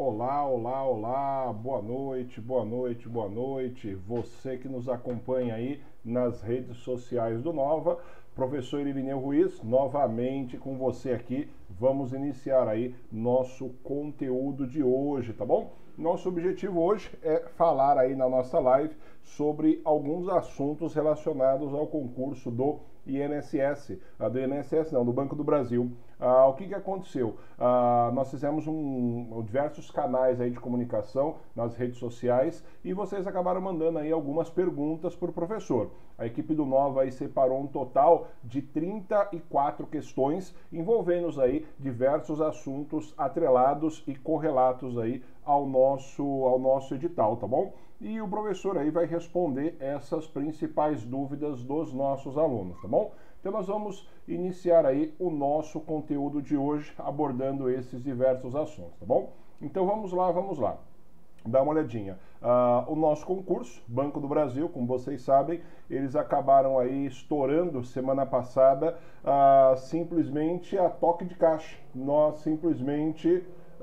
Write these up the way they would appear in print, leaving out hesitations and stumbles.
Olá, olá, olá, boa noite, boa noite, boa noite. Você que nos acompanha aí nas redes sociais do Nova, professor Irineu Ruiz, novamente com você aqui. Vamos iniciar aí nosso conteúdo de hoje, tá bom? Nosso objetivo hoje é falar aí na nossa live sobre alguns assuntos relacionados ao concurso do INSS, do Banco do Brasil. O que aconteceu? Nós fizemos diversos canais aí de comunicação nas redes sociais e vocês acabaram mandando aí algumas perguntas para o professor. A equipe do Nova aí separou um total de 34 questões envolvendo aí diversos assuntos atrelados e correlatos aí ao nosso edital, tá bom? E o professor aí vai responder essas principais dúvidas dos nossos alunos, tá bom? Então nós vamos iniciar aí o nosso conteúdo de hoje abordando esses diversos assuntos, tá bom? Então vamos lá. Dá uma olhadinha. O nosso concurso, Banco do Brasil, como vocês sabem, eles acabaram aí estourando semana passada simplesmente a toque de caixa. Nós simplesmente...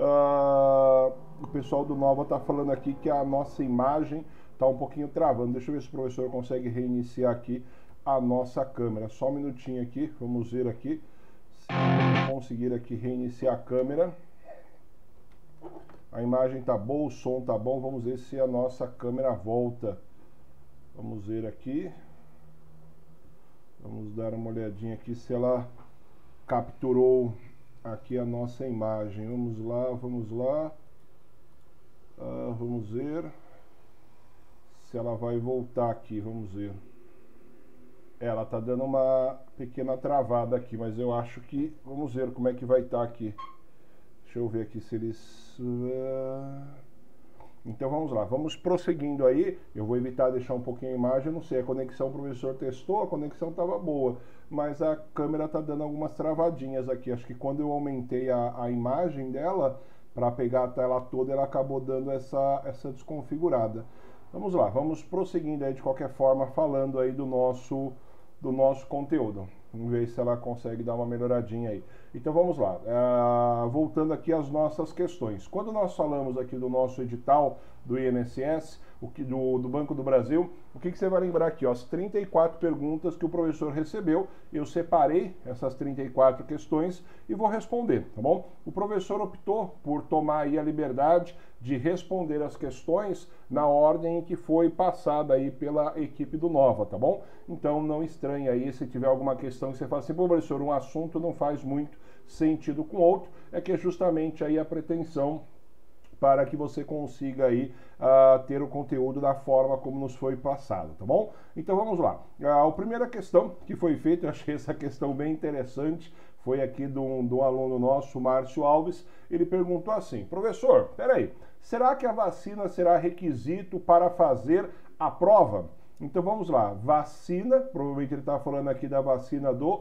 o pessoal do Nova está falando aqui que a nossa imagem está um pouquinho travando. Deixa eu ver se o professor consegue reiniciar aqui a nossa câmera. Só um minutinho aqui, vamos ver aqui se conseguir aqui reiniciar a câmera. A imagem tá boa, o som tá bom, vamos ver se a nossa câmera volta. Vamos ver aqui. Vamos dar uma olhadinha aqui se ela capturou aqui a nossa imagem. Vamos lá. Vamos ver se ela vai voltar aqui, vamos ver. Ela tá dando uma pequena travada aqui, mas eu acho que... Vamos ver como é que vai estar aqui. Deixa eu ver aqui se eles... Então vamos lá, vamos prosseguindo aí. Eu vou evitar deixar um pouquinho a imagem, eu não sei, a conexão o professor testou, a conexão estava boa, mas a câmera tá dando algumas travadinhas aqui. Acho que quando eu aumentei a imagem dela, para pegar a tela toda, ela acabou dando essa desconfigurada. Vamos lá, vamos prosseguindo aí de qualquer forma, falando aí do nosso conteúdo. Vamos ver se ela consegue dar uma melhoradinha aí. Então vamos lá, voltando aqui às nossas questões. Quando nós falamos aqui do nosso edital do INSS, do Banco do Brasil, o que você vai lembrar aqui? Ó, as 34 perguntas que o professor recebeu, eu separei essas 34 questões e vou responder, tá bom? O professor optou por tomar aí a liberdade de responder as questões na ordem em que foi passada aí pela equipe do Nova, tá bom? Então não estranhe aí se tiver alguma questão que você fala assim, pô, professor, um assunto não faz muito sentido com outro, é que é justamente aí a pretensão para que você consiga aí ter o conteúdo da forma como nos foi passado, tá bom? Então vamos lá. A primeira questão que foi feita, eu achei essa questão bem interessante, foi aqui de um aluno nosso, Márcio Alves. Ele perguntou assim, professor, peraí, será que a vacina será requisito para fazer a prova? Então vamos lá, vacina, provavelmente ele está falando aqui da vacina do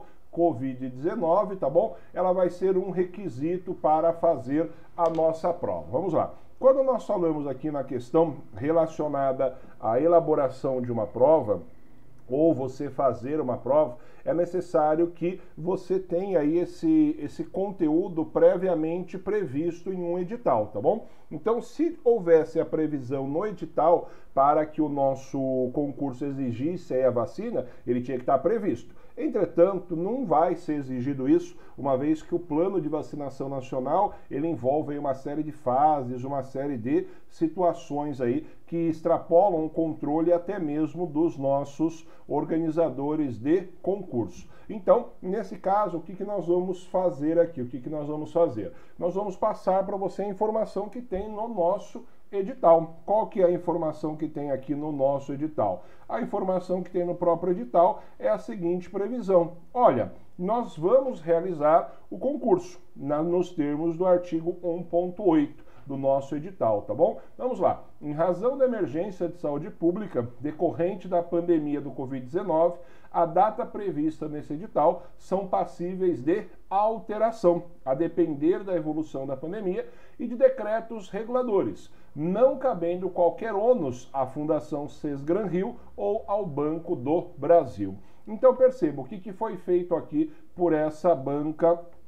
Covid-19, tá bom? Ela vai ser um requisito para fazer a nossa prova. Vamos lá. Quando nós falamos aqui na questão relacionada à elaboração de uma prova, ou você fazer uma prova, é necessário que você tenha aí esse conteúdo previamente previsto em um edital, tá bom? Então, se houvesse a previsão no edital para que o nosso concurso exigisse aí a vacina, ele tinha que estar previsto. Entretanto, não vai ser exigido isso, uma vez que o plano de vacinação nacional, ele envolve aí uma série de fases, uma série de situações aí que extrapolam o controle até mesmo dos nossos organizadores de concurso. Então, nesse caso, o que nós vamos fazer aqui? O que nós vamos fazer? Nós vamos passar para você a informação que tem no nosso edital. Qual que é a informação que tem aqui no nosso edital? A informação que tem no próprio edital é a seguinte previsão. Olha, nós vamos realizar o concurso nos termos do artigo 1.8 do nosso edital, tá bom? Vamos lá. Em razão da emergência de saúde pública decorrente da pandemia do Covid-19, a data prevista nesse edital são passíveis de alteração, a depender da evolução da pandemia e de decretos reguladores, não cabendo qualquer ônus à Fundação Sesgran-Rio ou ao Banco do Brasil. Então perceba o que foi feito aqui por essa banca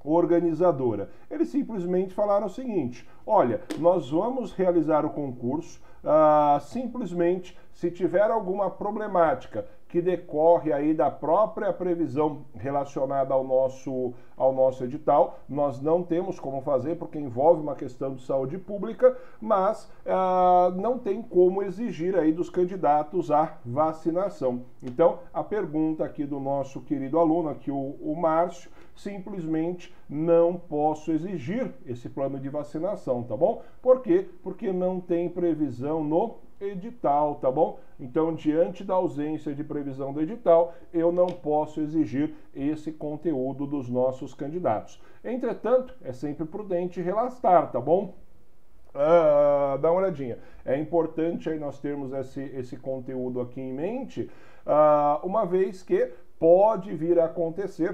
organizadora? Eles simplesmente falaram o seguinte: olha, nós vamos realizar o concurso, simplesmente se tiver alguma problemática que decorre aí da própria previsão relacionada ao nosso edital, nós não temos como fazer porque envolve uma questão de saúde pública, mas não tem como exigir aí dos candidatos a vacinação. Então, a pergunta aqui do nosso querido aluno, aqui o Márcio, simplesmente não posso exigir esse plano de vacinação, tá bom? Por quê? Porque não tem previsão no edital, tá bom? Então, diante da ausência de previsão do edital, eu não posso exigir esse conteúdo dos nossos candidatos. Entretanto, é sempre prudente relatar, tá bom? Dá uma olhadinha. É importante aí nós termos esse conteúdo aqui em mente, uma vez que pode vir a acontecer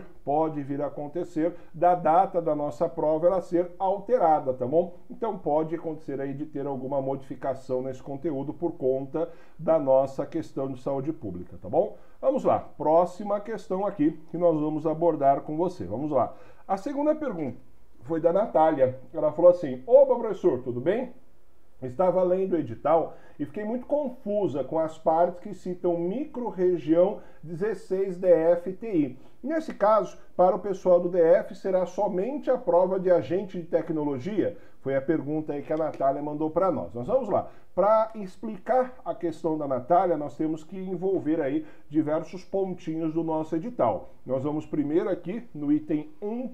da data da nossa prova ela ser alterada, tá bom? Então pode acontecer aí de ter alguma modificação nesse conteúdo por conta da nossa questão de saúde pública, tá bom? Vamos lá, próxima questão aqui que nós vamos abordar com você. Vamos lá. A segunda pergunta foi da Natália. Ela falou assim: opa, professor, tudo bem? Estava lendo o edital e fiquei muito confusa com as partes que citam microrregião 16 DF-TI. Nesse caso, para o pessoal do DF, será somente a prova de agente de tecnologia? Foi a pergunta aí que a Natália mandou para nós. Nós vamos lá. Para explicar a questão da Natália, nós temos que envolver aí diversos pontinhos do nosso edital. Nós vamos primeiro aqui no item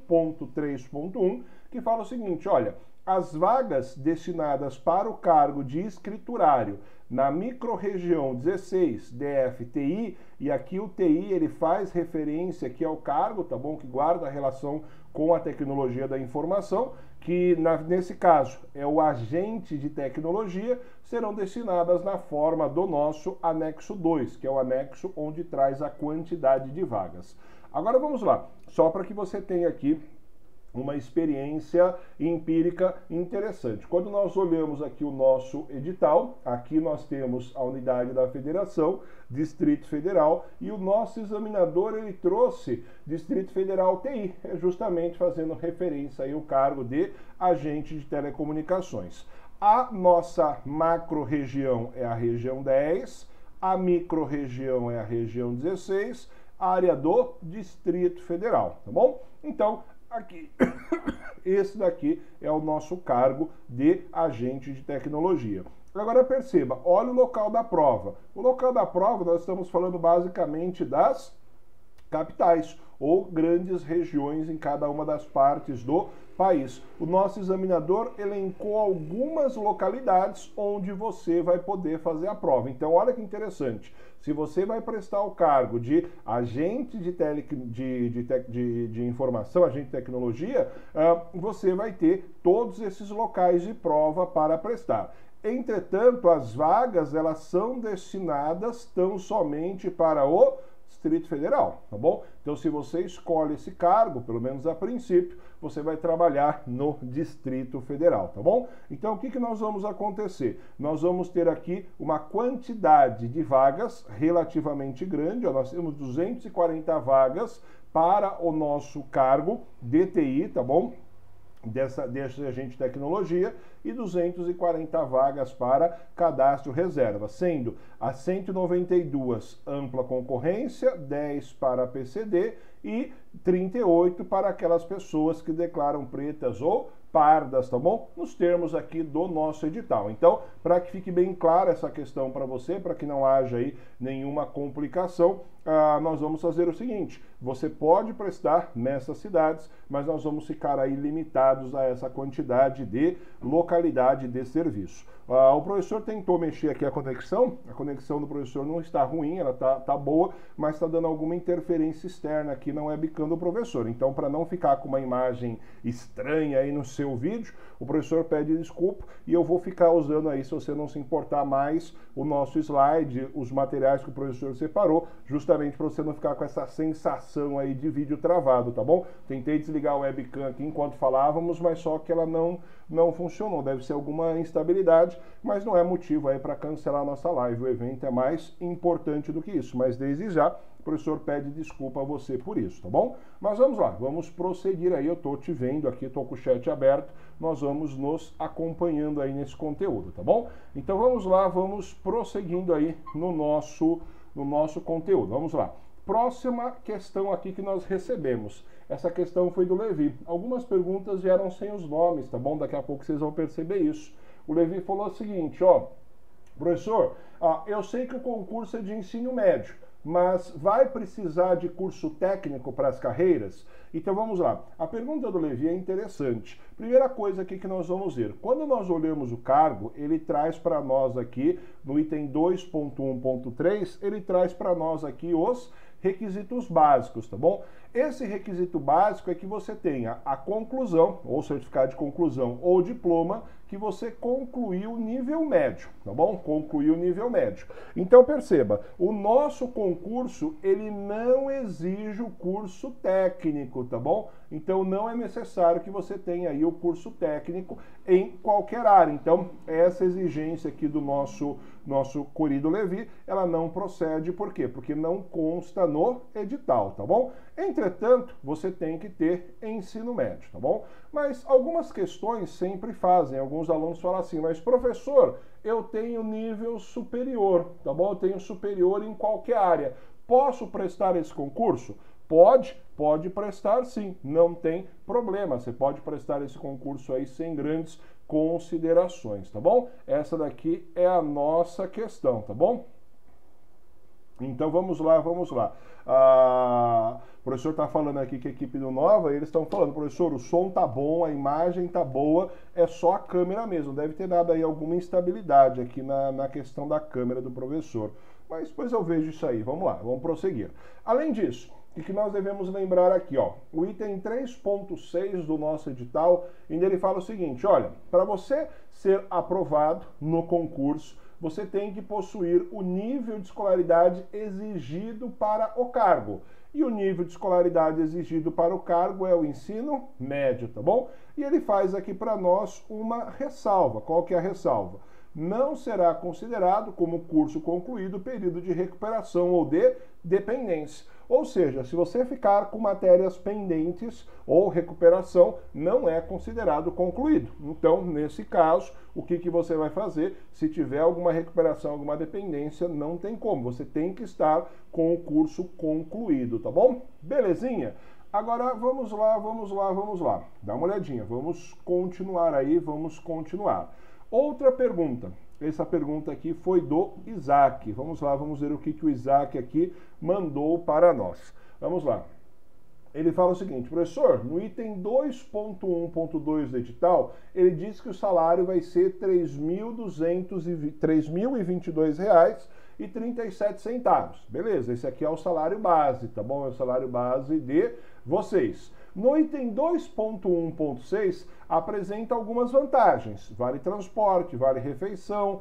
1.3.1, que fala o seguinte: olha, as vagas destinadas para o cargo de escriturário na microrregião 16 DF-TI, e aqui o TI ele faz referência aqui ao cargo, tá bom? Que guarda a relação com a tecnologia da informação, que nesse caso é o agente de tecnologia, serão destinadas na forma do nosso anexo 2, que é o anexo onde traz a quantidade de vagas. Agora vamos lá, só para que você tenha aqui uma experiência empírica interessante. Quando nós olhamos aqui o nosso edital, aqui nós temos a unidade da federação, Distrito Federal, e o nosso examinador ele trouxe Distrito Federal TI, justamente fazendo referência aí ao cargo de agente de telecomunicações. A nossa macro-região é a região 10, a micro-região é a região 16, a área do Distrito Federal, tá bom? Então, aqui, esse daqui é o nosso cargo de agente de tecnologia. Agora perceba, olha o local da prova. O local da prova nós estamos falando basicamente das capitais ou grandes regiões em cada uma das partes do país. O nosso examinador elencou algumas localidades onde você vai poder fazer a prova. Então, olha que interessante. Se você vai prestar o cargo de agente de informação, agente de tecnologia, você vai ter todos esses locais de prova para prestar. Entretanto, as vagas elas são destinadas tão somente para o Distrito Federal, tá bom? Então, se você escolhe esse cargo, pelo menos a princípio, você vai trabalhar no Distrito Federal, tá bom? Então, o que nós vamos acontecer? Nós vamos ter aqui uma quantidade de vagas relativamente grande, ó, nós temos 240 vagas para o nosso cargo DTI, tá bom? Desse agente de tecnologia e 240 vagas para cadastro reserva, sendo as 192 ampla concorrência, 10 para PCD e 38 para aquelas pessoas que declaram pretas ou pardas, tá bom? Nos termos aqui do nosso edital. Então, para que fique bem clara essa questão para você, para que não haja aí nenhuma complicação, nós vamos fazer o seguinte: você pode prestar nessas cidades, mas nós vamos ficar aí limitados a essa quantidade de localidade de serviço. O professor tentou mexer aqui a conexão do professor não está ruim, ela tá boa, mas está dando alguma interferência externa aqui na webcam do professor. Então, para não ficar com uma imagem estranha aí no seu vídeo, o professor pede desculpa e eu vou ficar usando aí, se você não se importar mais, o nosso slide, os materiais que o professor separou, justamente para você não ficar com essa sensação aí de vídeo travado, tá bom? Tentei desligar a webcam aqui enquanto falávamos, mas só que ela não funcionou, deve ser alguma instabilidade, mas não é motivo aí para cancelar a nossa live. O evento é mais importante do que isso, mas desde já o professor pede desculpa a você por isso, tá bom? Mas vamos lá, vamos prosseguir aí, eu tô te vendo aqui, tô com o chat aberto, nós vamos nos acompanhando aí nesse conteúdo, tá bom? Então vamos lá, vamos prosseguindo aí no nosso conteúdo, vamos lá. Próxima questão aqui que nós recebemos. Essa questão foi do Levi. Algumas perguntas vieram sem os nomes, tá bom? Daqui a pouco vocês vão perceber isso. O Levi falou o seguinte, ó, professor, eu sei que o concurso é de ensino médio, mas vai precisar de curso técnico para as carreiras? Então vamos lá. A pergunta do Levi é interessante. Primeira coisa aqui que nós vamos ver. Quando nós olhamos o cargo, ele traz para nós aqui, no item 2.1.3, ele traz para nós aqui os requisitos básicos, tá bom? Esse requisito básico é que você tenha a conclusão, ou certificado de conclusão, ou diploma, que você concluiu o nível médio, tá bom? Concluiu o nível médio. Então perceba, o nosso concurso, ele não exige o curso técnico, tá bom? Então não é necessário que você tenha aí o curso técnico em qualquer área. Então essa exigência aqui do nosso querido Levi, ela não procede, por quê? Porque não consta no edital, tá bom? Entretanto, você tem que ter ensino médio, tá bom? Mas algumas questões sempre fazem, alguns alunos falam assim, mas professor, eu tenho nível superior, tá bom? Eu tenho superior em qualquer área. Posso prestar esse concurso? Pode prestar sim, não tem problema. Você pode prestar esse concurso aí sem grandes considerações, tá bom? Essa daqui é a nossa questão, tá bom? Então vamos lá. O professor está falando aqui que a equipe do Nova, eles estão falando, professor, o som tá bom, a imagem tá boa, é só a câmera mesmo. Deve ter dado aí alguma instabilidade aqui na questão da câmera do professor. Mas depois eu vejo isso aí. Vamos lá, vamos prosseguir. Além disso, o que nós devemos lembrar aqui, ó, o item 3.6 do nosso edital, onde ele fala o seguinte, olha, para você ser aprovado no concurso, você tem que possuir o nível de escolaridade exigido para o cargo. E o nível de escolaridade exigido para o cargo é o ensino médio, tá bom? E ele faz aqui para nós uma ressalva. Qual que é a ressalva? Não será considerado como curso concluído o período de recuperação ou de dependência. Ou seja, se você ficar com matérias pendentes ou recuperação, não é considerado concluído. Então, nesse caso, o que você vai fazer? Se tiver alguma recuperação, alguma dependência, não tem como. Você tem que estar com o curso concluído, tá bom? Belezinha? Agora, vamos lá. Dá uma olhadinha. Vamos continuar aí, Outra pergunta. Essa pergunta aqui foi do Isaac. Vamos lá, vamos ver o que o Isaac aqui mandou para nós. Vamos lá. Ele fala o seguinte, professor, no item 2.1.2 do edital, ele diz que o salário vai ser R$ 3.022,37. Beleza, esse aqui é o salário base, tá bom? É o salário base de vocês. No item 2.1.6, apresenta algumas vantagens. Vale transporte, vale refeição,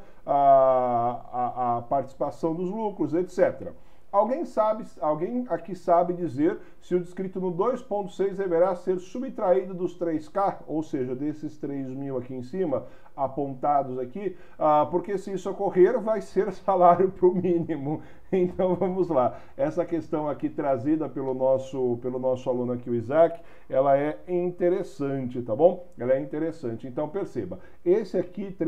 a participação dos lucros, etc. Alguém aqui sabe dizer se o descrito no 2.6 deverá ser subtraído dos 3K, ou seja, desses 3.000 aqui em cima, apontados aqui, porque se isso ocorrer, vai ser salário para o mínimo. Então vamos lá. Essa questão aqui trazida pelo nosso aluno aqui, o Isaac, ela é interessante, tá bom? Ela é interessante. Então perceba, esse aqui, R$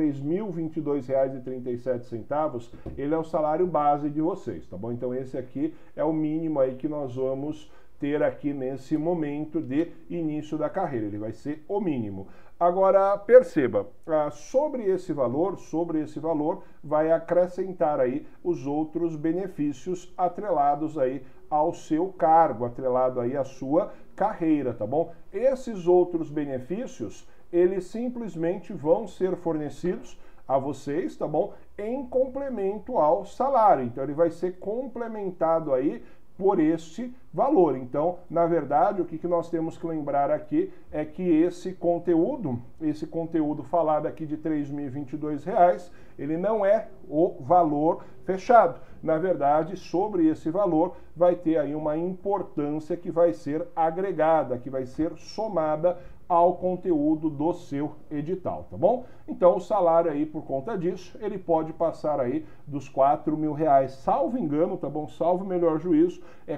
3.022,37, ele é o salário base de vocês, tá bom? Então esse aqui é o mínimo aí que nós vamos ter aqui nesse momento de início da carreira. Ele vai ser o mínimo. Agora, perceba, sobre esse valor vai acrescentar aí os outros benefícios atrelados aí ao seu cargo, atrelado aí à sua carreira, tá bom? Esses outros benefícios, eles simplesmente vão ser fornecidos a vocês, tá bom? Em complemento ao salário. Então, ele vai ser complementado aí por este valor. Então, na verdade, o que nós temos que lembrar aqui é que esse conteúdo falado aqui de R$ 3.022, ele não é o valor fechado. Na verdade, sobre esse valor vai ter aí uma importância que vai ser agregada, que vai ser somada ao conteúdo do seu edital, tá bom? Então o salário aí, por conta disso, ele pode passar aí dos R$ 4.000, salvo engano, tá bom? Salvo melhor juízo, é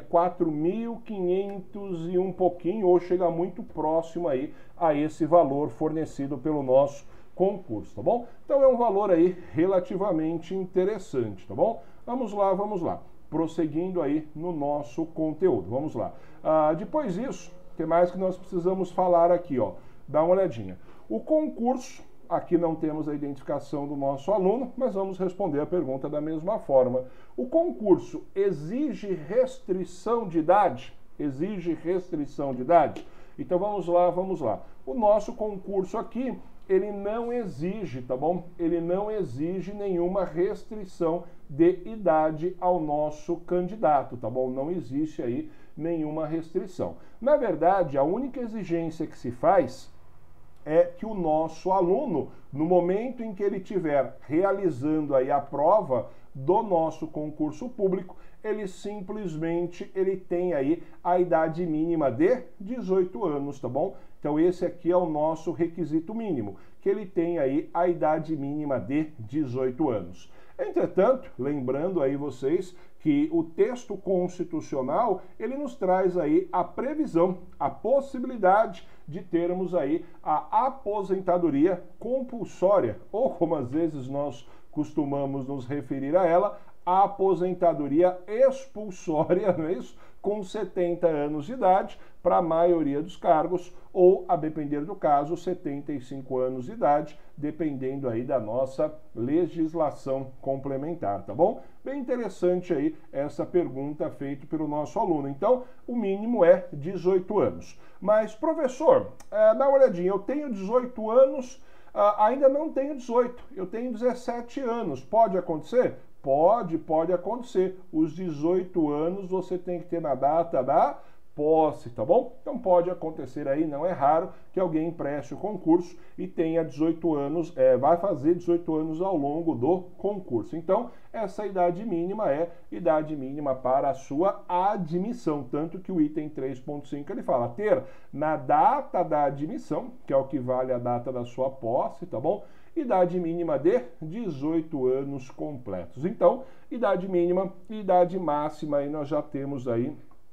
4.500 e um pouquinho, ou chega muito próximo aí a esse valor fornecido pelo nosso concurso, tá bom? Então é um valor aí relativamente interessante, tá bom? Vamos lá. Prosseguindo aí no nosso conteúdo, vamos lá. Depois disso, o que mais que nós precisamos falar aqui, ó? Dá uma olhadinha. O concurso, aqui não temos a identificação do nosso aluno, mas vamos responder a pergunta da mesma forma. O concurso exige restrição de idade? Exige restrição de idade? Então vamos lá. O nosso concurso aqui, ele não exige, tá bom? Ele não exige nenhuma restrição de idade ao nosso candidato, tá bom? Não existe aí nenhuma restrição. Na verdade, a única exigência que se faz é que o nosso aluno, no momento em que ele estiver realizando aí a prova do nosso concurso público, ele simplesmente tem aí a idade mínima de 18 anos, tá bom? Então esse aqui é o nosso requisito mínimo, que ele tem aí a idade mínima de 18 anos. Entretanto, lembrando aí vocês que o texto constitucional, ele nos traz aí a previsão, a possibilidade de termos aí a aposentadoria compulsória, ou como às vezes nós costumamos nos referir a ela, a aposentadoria expulsória, não é isso? Com 70 anos de idade para a maioria dos cargos, ou, a depender do caso, 75 anos de idade, dependendo aí da nossa legislação complementar, tá bom? Bem interessante aí essa pergunta feita pelo nosso aluno. Então, o mínimo é 18 anos. Mas, professor, dá uma olhadinha, eu tenho 18 anos, ainda não tenho 18, eu tenho 17 anos, pode acontecer? Pode acontecer. Os 18 anos você tem que ter na data da posse, tá bom? Então pode acontecer aí, não é raro, que alguém preste o concurso e tenha 18 anos, vai fazer 18 anos ao longo do concurso. Então, essa idade mínima é idade mínima para a sua admissão, tanto que o item 3.5 ele fala ter na data da admissão, que é o que vale a data da sua posse, tá bom? Idade mínima de 18 anos completos. Então, idade mínima e idade máxima, aí nós já temos aí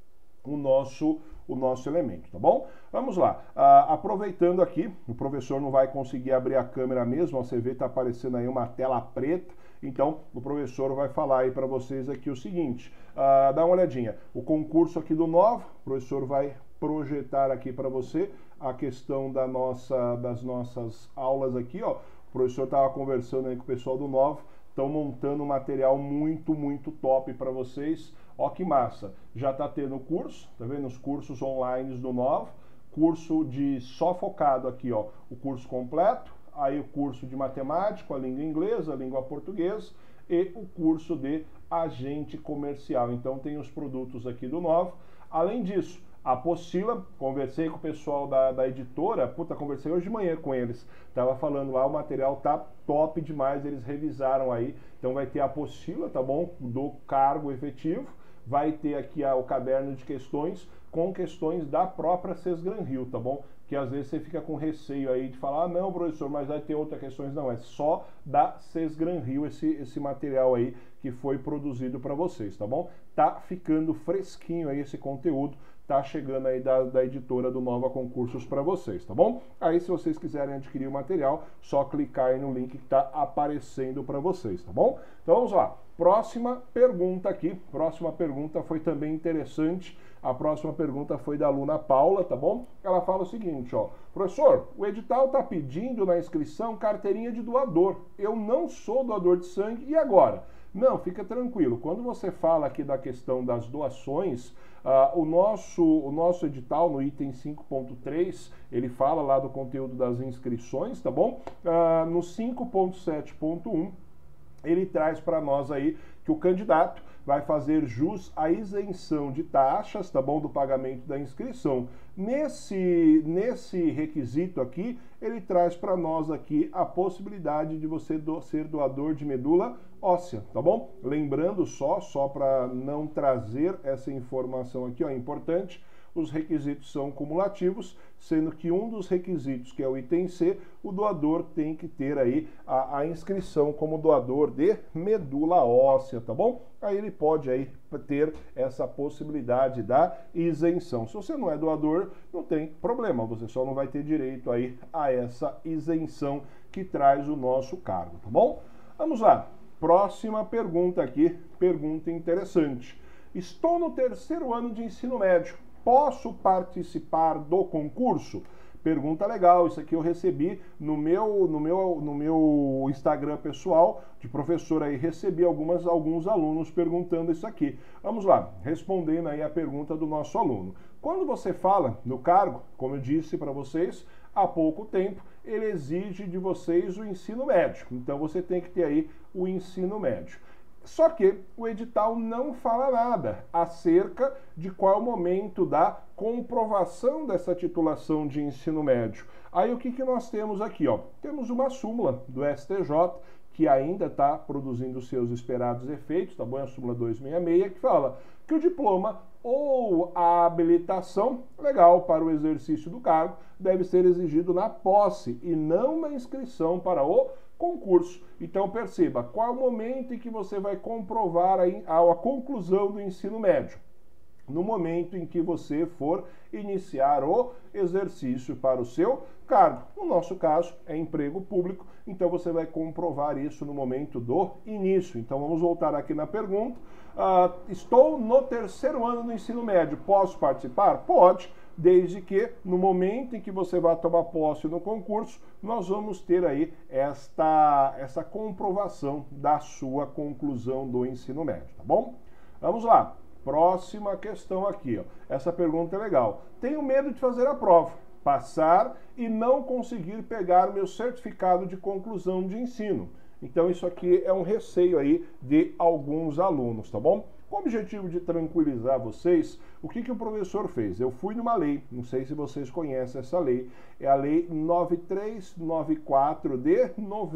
o nosso elemento, tá bom? Vamos lá. Aproveitando aqui, o professor não vai conseguir abrir a câmera mesmo, você vê, tá aparecendo aí uma tela preta, então o professor vai falar aí para vocês aqui o seguinte, dá uma olhadinha, o concurso aqui do Nova, o professor vai projetar aqui para você a questão das nossas aulas aqui, ó. O professor estava conversando aí com o pessoal do Nova, estão montando um material muito top para vocês. Ó que massa, já está tendo curso, tá vendo? Os cursos online do Nova, curso de só focado aqui, ó, o curso completo, aí o curso de matemática, a língua inglesa, a língua portuguesa e o curso de agente comercial. Então tem os produtos aqui do Nova. Além disso, a apostila, conversei com o pessoal da editora, conversei hoje de manhã com eles, tava falando lá, o material tá top demais, eles revisaram aí, então vai ter a apostila, tá bom, do cargo efetivo, vai ter aqui o caderno de questões, com questões da própria Sesgran-Rio, tá bom? Que às vezes você fica com receio aí de falar, não, professor, mas vai ter outras questões, não, é só da Sesgran-Rio esse material aí que foi produzido para vocês, tá bom? Tá ficando fresquinho aí esse conteúdo, tá chegando aí da editora do Nova Concursos para vocês, tá bom? Aí se vocês quiserem adquirir o material, só clicar aí no link que tá aparecendo para vocês, tá bom? Então vamos lá, próxima pergunta aqui, próxima pergunta foi também interessante, a próxima pergunta foi da aluna Paula, tá bom? Ela fala o seguinte, ó, professor, o edital tá pedindo na inscrição carteirinha de doador, eu não sou doador de sangue, e agora? Não, fica tranquilo, quando você fala aqui da questão das doações, o nosso edital no item 5.3, ele fala lá do conteúdo das inscrições, tá bom? No 5.7.1, ele traz para nós aí que o candidato vai fazer jus à isenção de taxas, tá bom, do pagamento da inscrição. Nesse requisito aqui, ele traz para nós aqui a possibilidade de você ser doador de medula óssea, tá bom? Lembrando só para não trazer essa informação aqui, ó, importante, os requisitos são cumulativos, sendo que um dos requisitos, que é o item C, o doador tem que ter aí a inscrição como doador de medula óssea, tá bom? Aí ele pode aí ter essa possibilidade da isenção. Se você não é doador, não tem problema, você só não vai ter direito aí a essa isenção que traz o nosso cargo, tá bom? Vamos lá, próxima pergunta aqui, pergunta interessante. Estou no terceiro ano de ensino médio. Posso participar do concurso? Pergunta legal, isso aqui eu recebi no meu Instagram pessoal, de professor aí, recebi alguns alunos perguntando isso aqui. Vamos lá, respondendo aí a pergunta do nosso aluno. Quando você fala no cargo, como eu disse para vocês, há pouco tempo, ele exige de vocês o ensino médio. Então você tem que ter aí o ensino médio. Só que o edital não fala nada acerca de qual é o momento da comprovação dessa titulação de ensino médio. Aí o que nós temos aqui, ó? Temos uma súmula do STJ que ainda está produzindo seus esperados efeitos, tá bom? É a súmula 266, que fala que o diploma ou a habilitação legal para o exercício do cargo deve ser exigido na posse e não na inscrição para o concurso. Então perceba, qual é o momento em que você vai comprovar a conclusão do ensino médio? No momento em que você for iniciar o exercício para o seu cargo. No nosso caso, é emprego público, então você vai comprovar isso no momento do início. Então vamos voltar aqui na pergunta. Estou no terceiro ano do ensino médio, posso participar? Pode, desde que no momento em que você vai tomar posse no concurso, nós vamos ter aí essa comprovação da sua conclusão do ensino médio, tá bom? Vamos lá. Próxima questão aqui, ó. Essa pergunta é legal. Tenho medo de fazer a prova, passar e não conseguir pegar meu certificado de conclusão de ensino. Então isso aqui é um receio aí de alguns alunos, tá bom? Com o objetivo de tranquilizar vocês, o que o professor fez? Eu fui numa lei, não sei se vocês conhecem essa lei, é a lei 9394 de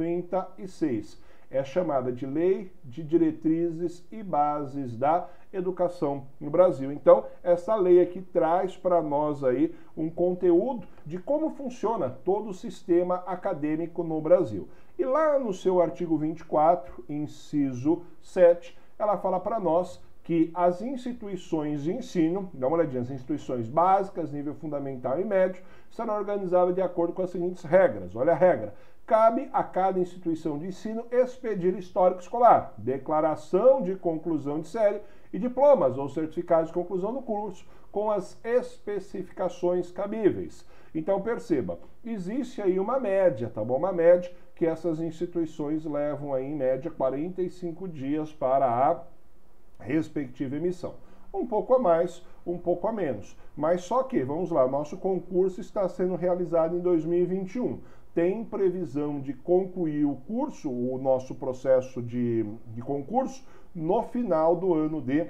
96. É chamada de Lei de Diretrizes e Bases da Educação no Brasil. Então, essa lei aqui traz para nós aí um conteúdo de como funciona todo o sistema acadêmico no Brasil. E lá no seu artigo 24, inciso 7, ela fala para nós que as instituições de ensino, dá uma olhadinha, as instituições básicas, nível fundamental e médio, serão organizadas de acordo com as seguintes regras. Olha a regra. Cabe a cada instituição de ensino expedir histórico escolar, declaração de conclusão de série e diplomas ou certificados de conclusão do curso com as especificações cabíveis. Então perceba, existe aí uma média, tá bom? Uma média que essas instituições levam aí em média 45 dias para a respectiva emissão. Um pouco a mais, um pouco a menos. Mas só que, vamos lá, nosso concurso está sendo realizado em 2021. Tem previsão de concluir o curso, o nosso processo de concurso, no final do ano de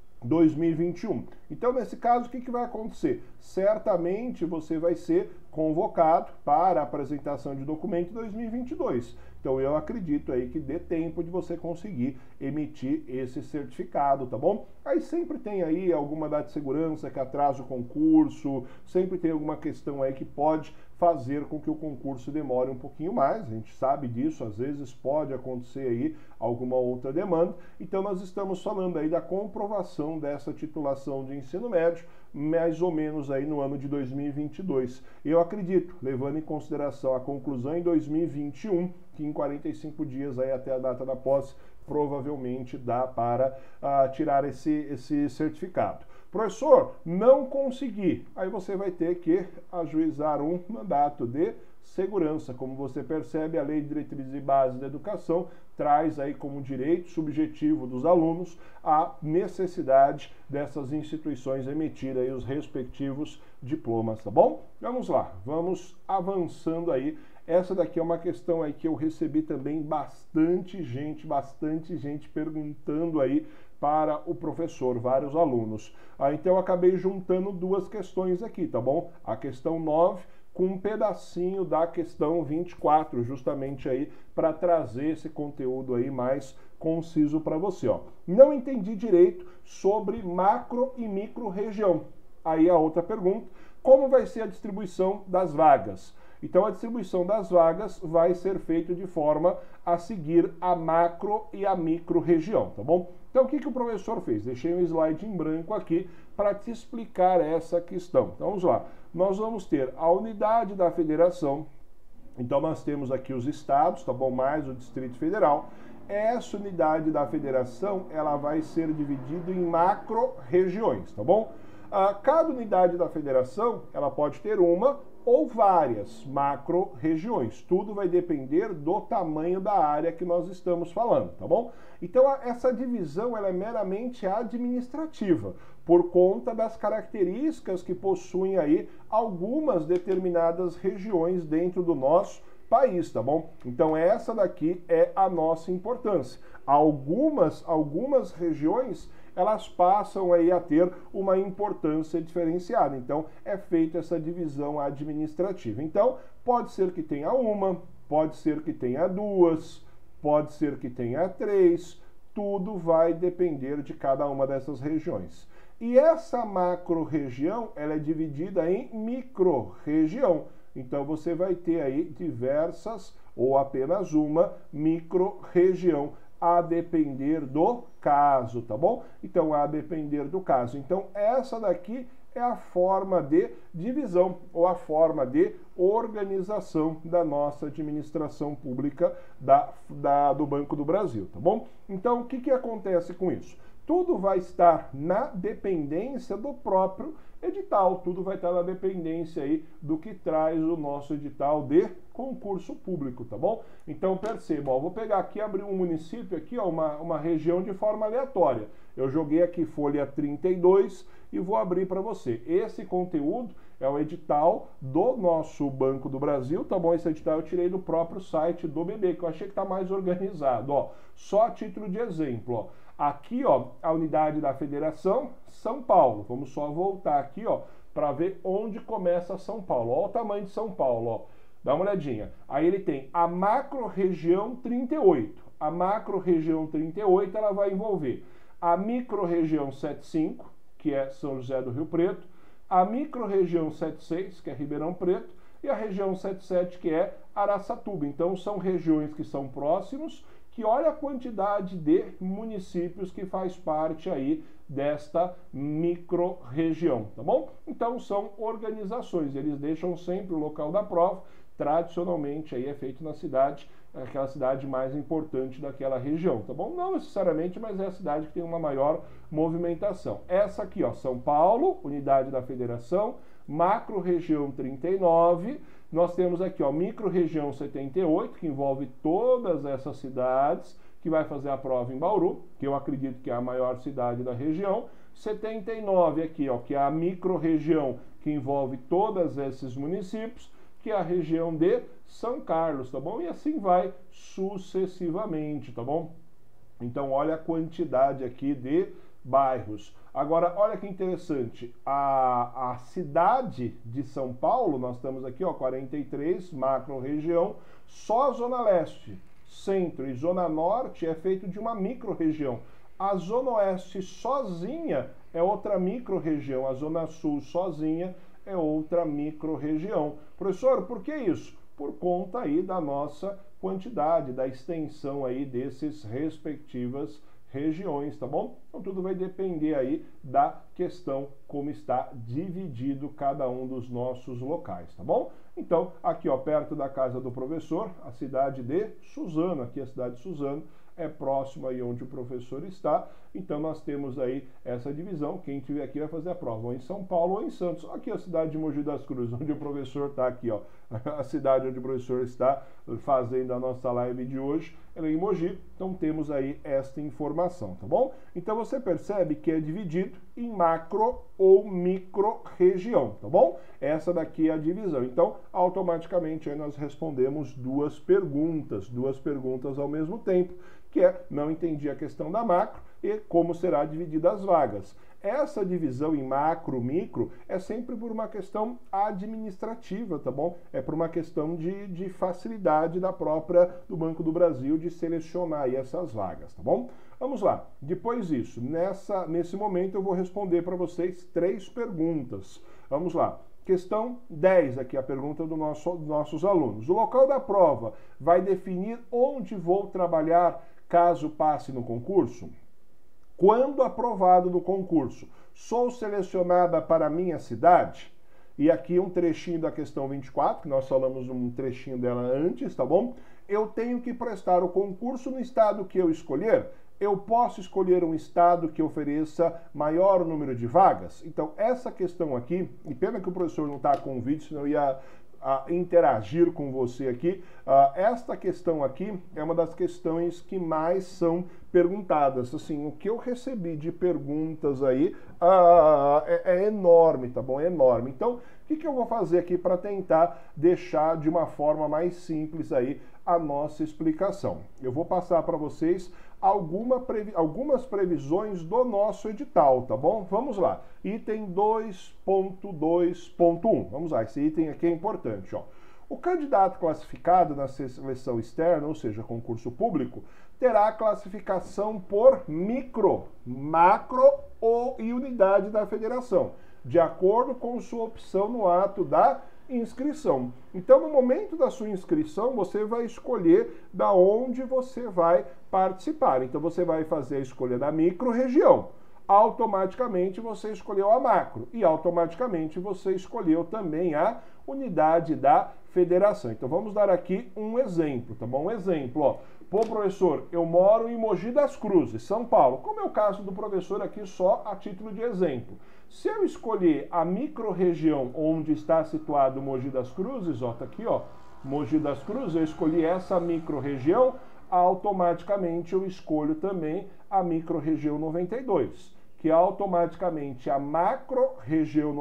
2021. Então, nesse caso, o que vai acontecer? Certamente você vai ser convocado para a apresentação de documento em 2022. Então, eu acredito aí que dê tempo de você conseguir emitir esse certificado, tá bom? Aí sempre tem aí alguma data de segurança que atrasa o concurso, sempre tem alguma questão aí que pode fazer com que o concurso demore um pouquinho mais, a gente sabe disso, às vezes pode acontecer aí alguma outra demanda, então nós estamos falando aí da comprovação dessa titulação de ensino médio, mais ou menos aí no ano de 2022. Eu acredito, levando em consideração a conclusão em 2021, que em 45 dias aí até a data da posse, provavelmente dá para tirar esse certificado. Professor, não consegui. Aí você vai ter que ajuizar um mandato de segurança. Como você percebe, a Lei de Diretrizes e Bases da Educação traz aí como direito subjetivo dos alunos a necessidade dessas instituições emitir aí os respectivos diplomas, tá bom? Vamos lá, vamos avançando aí. Essa daqui é uma questão aí que eu recebi também bastante gente perguntando aí para o professor, vários alunos. Então eu acabei juntando duas questões aqui, tá bom? A questão 9 com um pedacinho da questão 24, justamente aí para trazer esse conteúdo aí mais conciso para você, ó. Não entendi direito sobre macro e micro região. Aí a outra pergunta, como vai ser a distribuição das vagas? Então a distribuição das vagas vai ser feita de forma a seguir a macro e a micro região, tá bom? Então o que o professor fez? Deixei um slide em branco aqui para te explicar essa questão. Então vamos lá. Nós vamos ter a unidade da federação. Então nós temos aqui os estados, tá bom? Mais o Distrito Federal. Essa unidade da federação, ela vai ser dividida em macro-regiões, tá bom? Cada unidade da federação, ela pode ter uma ou várias macro-regiões. Tudo vai depender do tamanho da área que nós estamos falando, tá bom? Então, essa divisão, ela é meramente administrativa, por conta das características que possuem aí algumas determinadas regiões dentro do nosso país, tá bom? Então essa daqui é a nossa importância. Algumas regiões, elas passam aí a ter uma importância diferenciada. Então é feita essa divisão administrativa. Então pode ser que tenha uma, pode ser que tenha duas, pode ser que tenha três, tudo vai depender de cada uma dessas regiões. E essa macro-região, ela é dividida em micro-região. Então você vai ter aí diversas ou apenas uma micro-região, a depender do caso, tá bom? Então, a depender do caso. Então, essa daqui é a forma de divisão ou a forma de organização da nossa administração pública do Banco do Brasil, tá bom? Então, o que acontece com isso? Tudo vai estar na dependência do próprio edital, tudo vai estar na dependência aí do que traz o nosso edital de concurso público, tá bom? Então perceba, ó, vou pegar aqui, abrir um município aqui, ó, uma região de forma aleatória. Eu joguei aqui folha 32 e vou abrir para você. Esse conteúdo é o edital do nosso Banco do Brasil, tá bom? Esse edital eu tirei do próprio site do BB, que eu achei que tá mais organizado, ó. Só a título de exemplo, ó. Aqui, ó, a unidade da federação, São Paulo. Vamos só voltar aqui, ó, para ver onde começa São Paulo. Ó o tamanho de São Paulo, ó. Dá uma olhadinha. Aí ele tem a macro-região 38. A macro-região 38, ela vai envolver a micro-região 75, que é São José do Rio Preto, a micro-região 76, que é Ribeirão Preto, e a região 77, que é Araçatuba. Então, são regiões que são próximos, que olha a quantidade de municípios que faz parte aí desta micro-região, tá bom? Então, são organizações, eles deixam sempre o local da prova, tradicionalmente aí é feito na cidade, aquela cidade mais importante daquela região, tá bom? Não necessariamente, mas é a cidade que tem uma maior movimentação. Essa aqui, ó, São Paulo, unidade da federação, macro-região 39, nós temos aqui, ó, micro-região 78, que envolve todas essas cidades, que vai fazer a prova em Bauru, que eu acredito que é a maior cidade da região. 79 aqui, ó, que é a micro-região que envolve todos esses municípios, que é a região de São Carlos, tá bom? E assim vai sucessivamente, tá bom? Então, olha a quantidade aqui de bairros. Agora, olha que interessante, a cidade de São Paulo, nós estamos aqui, ó, 43, macro-região, só a Zona Leste, Centro e Zona Norte é feito de uma micro-região. A Zona Oeste sozinha é outra micro-região, a Zona Sul sozinha é outra micro-região. Professor, por que isso? Por conta aí da nossa quantidade, da extensão aí desses respectivas regiões, tá bom? Então tudo vai depender aí da questão como está dividido cada um dos nossos locais, tá bom? Então, aqui ó, perto da casa do professor, a cidade de Suzano, aqui a cidade de Suzano, é próximo aí onde o professor está, então nós temos aí essa divisão, quem estiver aqui vai fazer a prova, ou em São Paulo ou em Santos. Aqui a cidade de Mogi das Cruzes, onde o professor está aqui, ó, a cidade onde o professor está fazendo a nossa live de hoje, ela é em Mogi, então temos aí esta informação, tá bom? Então você percebe que é dividido em macro ou micro região, tá bom? Essa daqui é a divisão, então automaticamente aí nós respondemos duas perguntas ao mesmo tempo, que é, não entendi a questão da macro, e como será dividida as vagas. Essa divisão em macro, micro, é sempre por uma questão administrativa, tá bom? É por uma questão de facilidade do Banco do Brasil de selecionar aí essas vagas, tá bom? Vamos lá. Depois disso, nesse momento eu vou responder para vocês 3 perguntas. Vamos lá. Questão 10 aqui, a pergunta dos nossos alunos. O local da prova vai definir onde vou trabalhar caso passe no concurso? Quando aprovado no concurso, sou selecionada para a minha cidade? E aqui um trechinho da questão 24, que nós falamos um trechinho dela antes, tá bom? Eu tenho que prestar o concurso no estado que eu escolher? Eu posso escolher um estado que ofereça maior número de vagas? Então, essa questão aqui, e pena que o professor não está com o vídeo, senão eu ia interagir com você aqui. Esta questão aqui é uma das questões que mais são perguntadas. Assim, o que eu recebi de perguntas aí é enorme, tá bom? É enorme. Então, o que eu vou fazer aqui para tentar deixar de uma forma mais simples aí a nossa explicação? Eu vou passar para vocês algumas previsões do nosso edital, tá bom? Vamos lá. Item 2.2.1. Vamos lá, esse item aqui é importante, ó. O candidato classificado na seleção externa, ou seja, concurso público, terá classificação por micro, macro e unidade da federação, de acordo com sua opção no ato da inscrição. Então, no momento da sua inscrição, você vai escolher da onde você vai participar. Então, você vai fazer a escolha da micro-região. Automaticamente, você escolheu a macro. E, automaticamente, você escolheu também a unidade da federação. Então, vamos dar aqui um exemplo, tá bom? Um exemplo, ó. Pô, professor, eu moro em Mogi das Cruzes, São Paulo. Como é o caso do professor aqui, só a título de exemplo. Se eu escolher a micro-região onde está situado Mogi das Cruzes, ó, tá aqui, ó, Mogi das Cruzes, eu escolhi essa micro-região, automaticamente eu escolho também a micro-região 92, que automaticamente a macro-região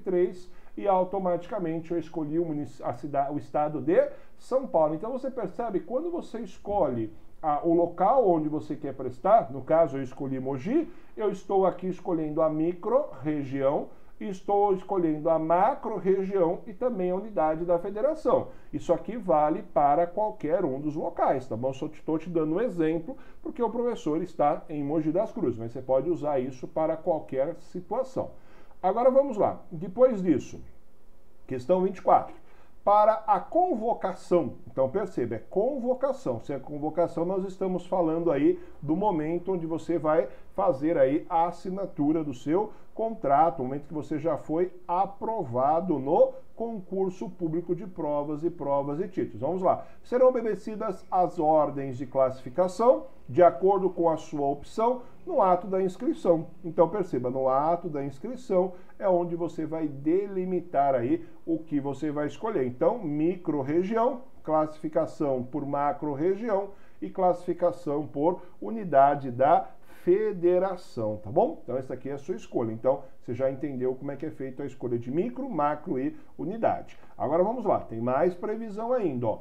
93 e automaticamente eu escolhi o estado de São Paulo. Então você percebe, quando você escolhe o local onde você quer prestar, no caso eu escolhi Mogi, eu estou aqui escolhendo a micro-região, estou escolhendo a macro-região e também a unidade da federação. Isso aqui vale para qualquer um dos locais, tá bom? Só estou te dando um exemplo, porque o professor está em Mogi das Cruzes, mas você pode usar isso para qualquer situação. Agora vamos lá. Depois disso, questão 24. Para a convocação, então perceba, é convocação. Se é convocação, nós estamos falando aí do momento onde você vai fazer aí a assinatura do seu contrato, o momento que você já foi aprovado no concurso público de provas e títulos. Vamos lá. Serão obedecidas as ordens de classificação de acordo com a sua opção no ato da inscrição. Então perceba, no ato da inscrição é onde você vai delimitar aí o que você vai escolher. Então, micro-região, classificação por macro-região e classificação por unidade da federação, tá bom? Então, essa aqui é a sua escolha. Então, você já entendeu como é que é feita a escolha de micro, macro e unidade. Agora, vamos lá. Tem mais previsão ainda, ó.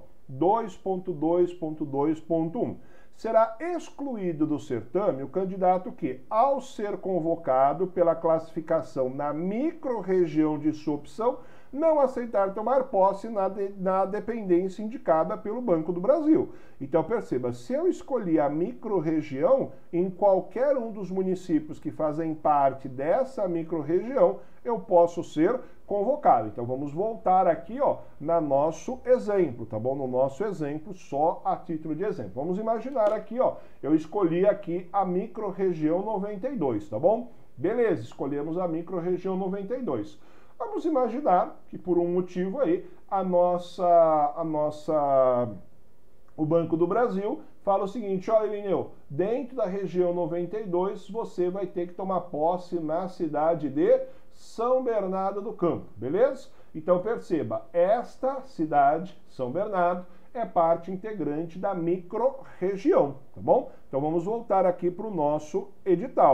2.2.2.1. Será excluído do certame o candidato que, ao ser convocado pela classificação na micro-região de sua opção, não aceitar tomar posse na dependência indicada pelo Banco do Brasil. Então perceba, se eu escolhi a micro-região, em qualquer um dos municípios que fazem parte dessa micro-região, eu posso ser convocado. Então vamos voltar aqui, ó, no nosso exemplo, tá bom? No nosso exemplo, só a título de exemplo. Vamos imaginar aqui, ó, eu escolhi aqui a micro-região 92, tá bom? Beleza, escolhemos a micro-região 92. Vamos imaginar que por um motivo aí o Banco do Brasil fala o seguinte: olha, Irineu, dentro da região 92 você vai ter que tomar posse na cidade de São Bernardo do Campo, beleza? Então perceba, esta cidade, São Bernardo, é parte integrante da micro-região, tá bom? Então vamos voltar aqui para o nosso edital.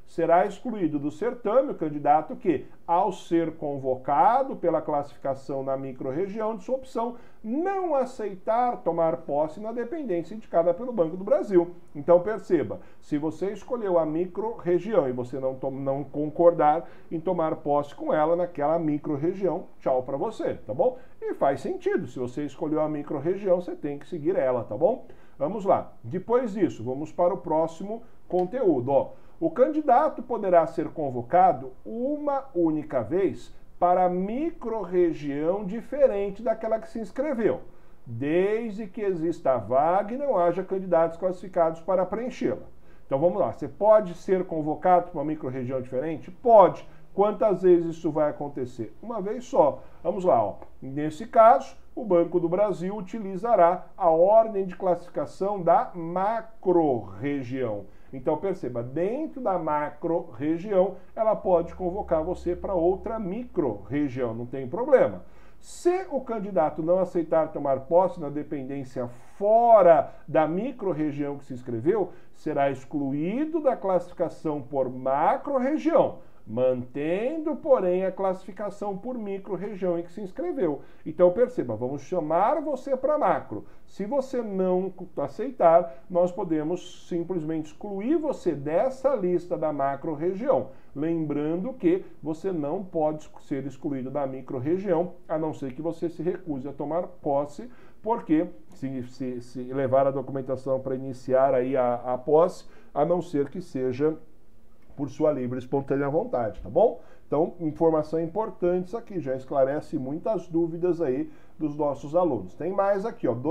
será excluído do certame o candidato que, ao ser convocado pela classificação na microrregião de sua opção, não aceitar tomar posse na dependência indicada pelo Banco do Brasil. Então perceba, se você escolheu a microrregião e você não concordar em tomar posse com ela naquela microrregião, tchau para você, tá bom? E faz sentido, se você escolheu a microrregião, você tem que seguir ela, tá bom? Vamos lá. Depois disso, vamos para o próximo conteúdo, ó. O candidato poderá ser convocado uma única vez para microrregião diferente daquela que se inscreveu, desde que exista a vaga e não haja candidatos classificados para preenchê-la. Então vamos lá, você pode ser convocado para uma microrregião diferente? Pode. Quantas vezes isso vai acontecer? Uma vez só. Vamos lá, ó. Nesse caso, o Banco do Brasil utilizará a ordem de classificação da macro-região. Então perceba, dentro da macro-região, ela pode convocar você para outra micro-região, não tem problema. Se o candidato não aceitar tomar posse na dependência fora da micro-região que se inscreveu, será excluído da classificação por macro-região, mantendo, porém, a classificação por micro-região em que se inscreveu. Então, perceba, vamos chamar você para macro. Se você não aceitar, nós podemos simplesmente excluir você dessa lista da macro-região. Lembrando que você não pode ser excluído da micro-região, a não ser que você se recuse a tomar posse, porque se levar a documentação para iniciar aí a posse, a não ser que seja por sua livre e espontânea vontade, tá bom? Então, informação importante isso aqui, já esclarece muitas dúvidas aí dos nossos alunos. Tem mais aqui, ó,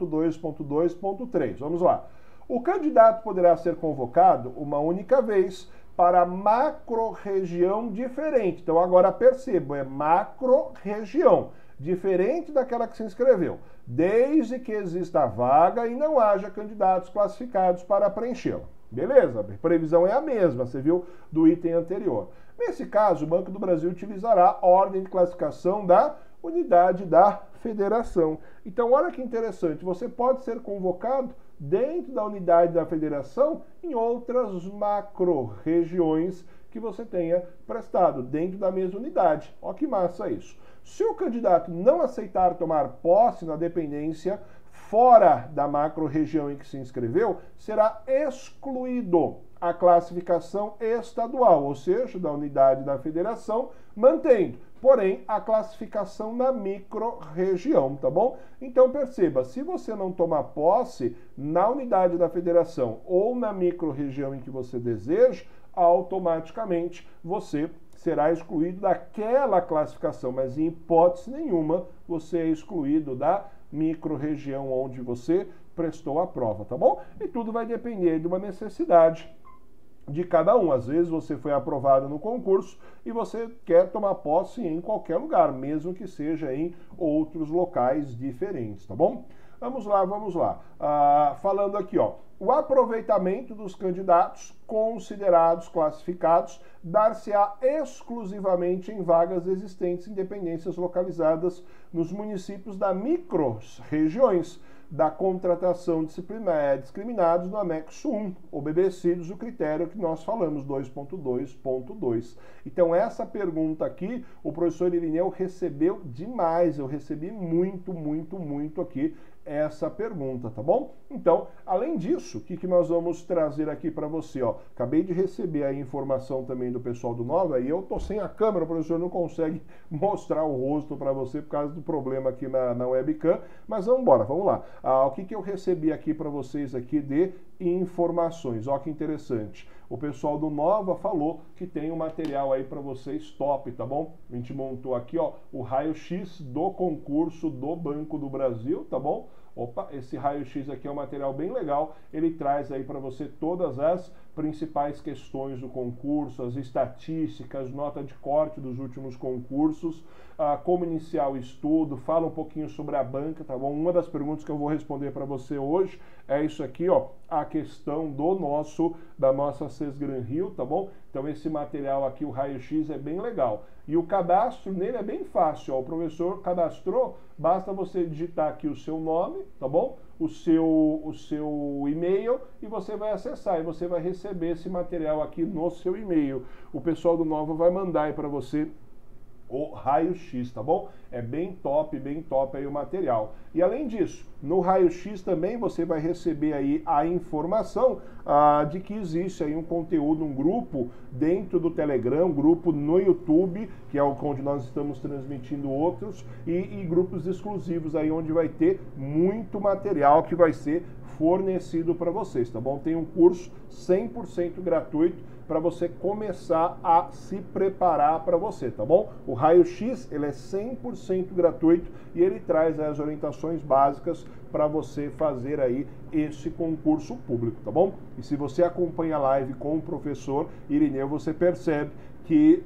2.2.2.3, vamos lá. O candidato poderá ser convocado uma única vez para macro-região diferente. Então, agora perceba, é macro-região, diferente daquela que se inscreveu, desde que exista a vaga e não haja candidatos classificados para preenchê-la. Beleza? A previsão é a mesma, você viu, do item anterior. Nesse caso, o Banco do Brasil utilizará a ordem de classificação da unidade da federação. Então, olha que interessante, você pode ser convocado dentro da unidade da federação em outras macro-regiões que você tenha prestado, dentro da mesma unidade. Olha que massa isso. Se o candidato não aceitar tomar posse na dependência fora da macro-região em que se inscreveu, será excluído a classificação estadual, ou seja, da unidade da federação, mantendo, porém, a classificação na micro-região, tá bom? Então perceba, se você não tomar posse na unidade da federação ou na micro-região em que você deseja, automaticamente você será excluído daquela classificação, mas em hipótese nenhuma você é excluído da micro-região onde você prestou a prova, tá bom? E tudo vai depender de uma necessidade de cada um. Às vezes você foi aprovado no concurso e você quer tomar posse em qualquer lugar, mesmo que seja em outros locais diferentes, tá bom? Vamos lá, vamos lá. Falando aqui, ó, o aproveitamento dos candidatos considerados classificados dar-se-á exclusivamente em vagas existentes em dependências localizadas nos municípios da micro-regiões da contratação discriminados no anexo 1, obedecidos o critério que nós falamos, 2.2.2. Então essa pergunta aqui, o professor Irineu recebeu demais, eu recebi muito aqui essa pergunta, tá bom? Então, além disso, o que nós vamos trazer aqui para você, ó? Acabei de receber a informação também do pessoal do Nova e eu tô sem a câmera, o professor não consegue mostrar o rosto para você por causa do problema aqui na webcam, mas vamos embora, vamos lá. O que eu recebi aqui para vocês aqui de informações, ó que interessante. O pessoal do Nova falou que tem um material aí para vocês top, tá bom? A gente montou aqui, ó, o raio-x do concurso do Banco do Brasil, tá bom? Opa, esse raio-x aqui é um material bem legal, ele traz aí para você todas as principais questões do concurso, as estatísticas, nota de corte dos últimos concursos, como iniciar o estudo, fala um pouquinho sobre a banca, tá bom? Uma das perguntas que eu vou responder para você hoje é isso aqui, ó, a questão da nossa Sesgran Rio, tá bom? Então esse material aqui, o raio-x, é bem legal. E o cadastro nele é bem fácil, ó. O professor cadastrou, basta você digitar aqui o seu nome, tá bom? O seu e-mail e você vai acessar e você vai receber esse material aqui no seu e-mail. O pessoal do Nova vai mandar aí para você o raio-x, tá bom? É bem top aí o material. E além disso, no raio-x também você vai receber aí a informação de que existe aí um conteúdo, um grupo dentro do Telegram, um grupo no YouTube, que é onde nós estamos transmitindo outros, e grupos exclusivos aí onde vai ter muito material que vai ser fornecido para vocês, tá bom? Tem um curso 100% gratuito para você começar a se preparar para você, tá bom? O raio-x, ele é 100% gratuito e ele traz as orientações básicas para você fazer aí esse concurso público, tá bom? E se você acompanha a live com o professor Irineu, você percebe que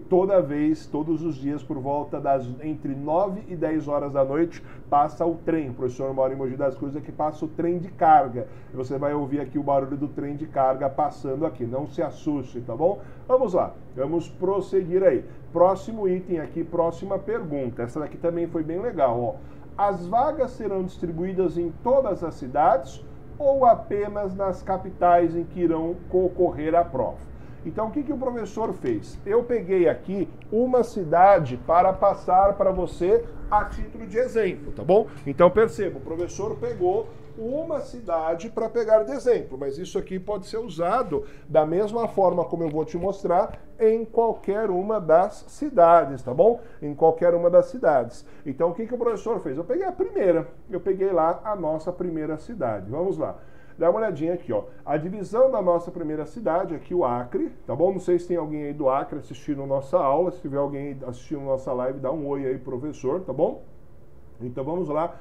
todos os dias, por volta entre 9 e 10 horas da noite, passa o trem. O professor mora em Mogi das Cruzes, aqui passa o trem de carga. E você vai ouvir aqui o barulho do trem de carga passando aqui. Não se assuste, tá bom? Vamos lá, vamos prosseguir aí. Próximo item aqui, próxima pergunta. Essa daqui também foi bem legal, ó. As vagas serão distribuídas em todas as cidades ou apenas nas capitais em que irão ocorrer a prova? Então, o que o professor fez? Eu peguei aqui uma cidade para passar para você a título de exemplo, tá bom? Então, perceba, o professor pegou uma cidade para pegar de exemplo, mas isso aqui pode ser usado da mesma forma como eu vou te mostrar em qualquer uma das cidades, tá bom? Em qualquer uma das cidades. Então, o que o professor fez? Eu peguei a primeira, eu peguei lá a nossa primeira cidade. Vamos lá. Dá uma olhadinha aqui, ó. A divisão da nossa primeira cidade, aqui o Acre, tá bom? Não sei se tem alguém aí do Acre assistindo nossa aula. Se tiver alguém assistindo nossa live, dá um oi aí, professor, tá bom? Então vamos lá.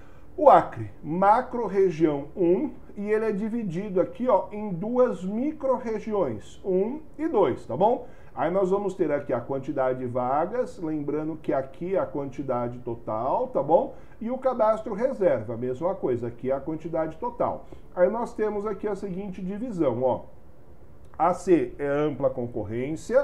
O Acre, macro-região 1, e ele é dividido aqui, ó, em duas micro-regiões, 1 e 2, tá bom? Aí nós vamos ter aqui a quantidade de vagas, lembrando que aqui é a quantidade total, tá bom? E o cadastro reserva, a mesma coisa, aqui é a quantidade total. Aí nós temos aqui a seguinte divisão, ó. AC é ampla concorrência,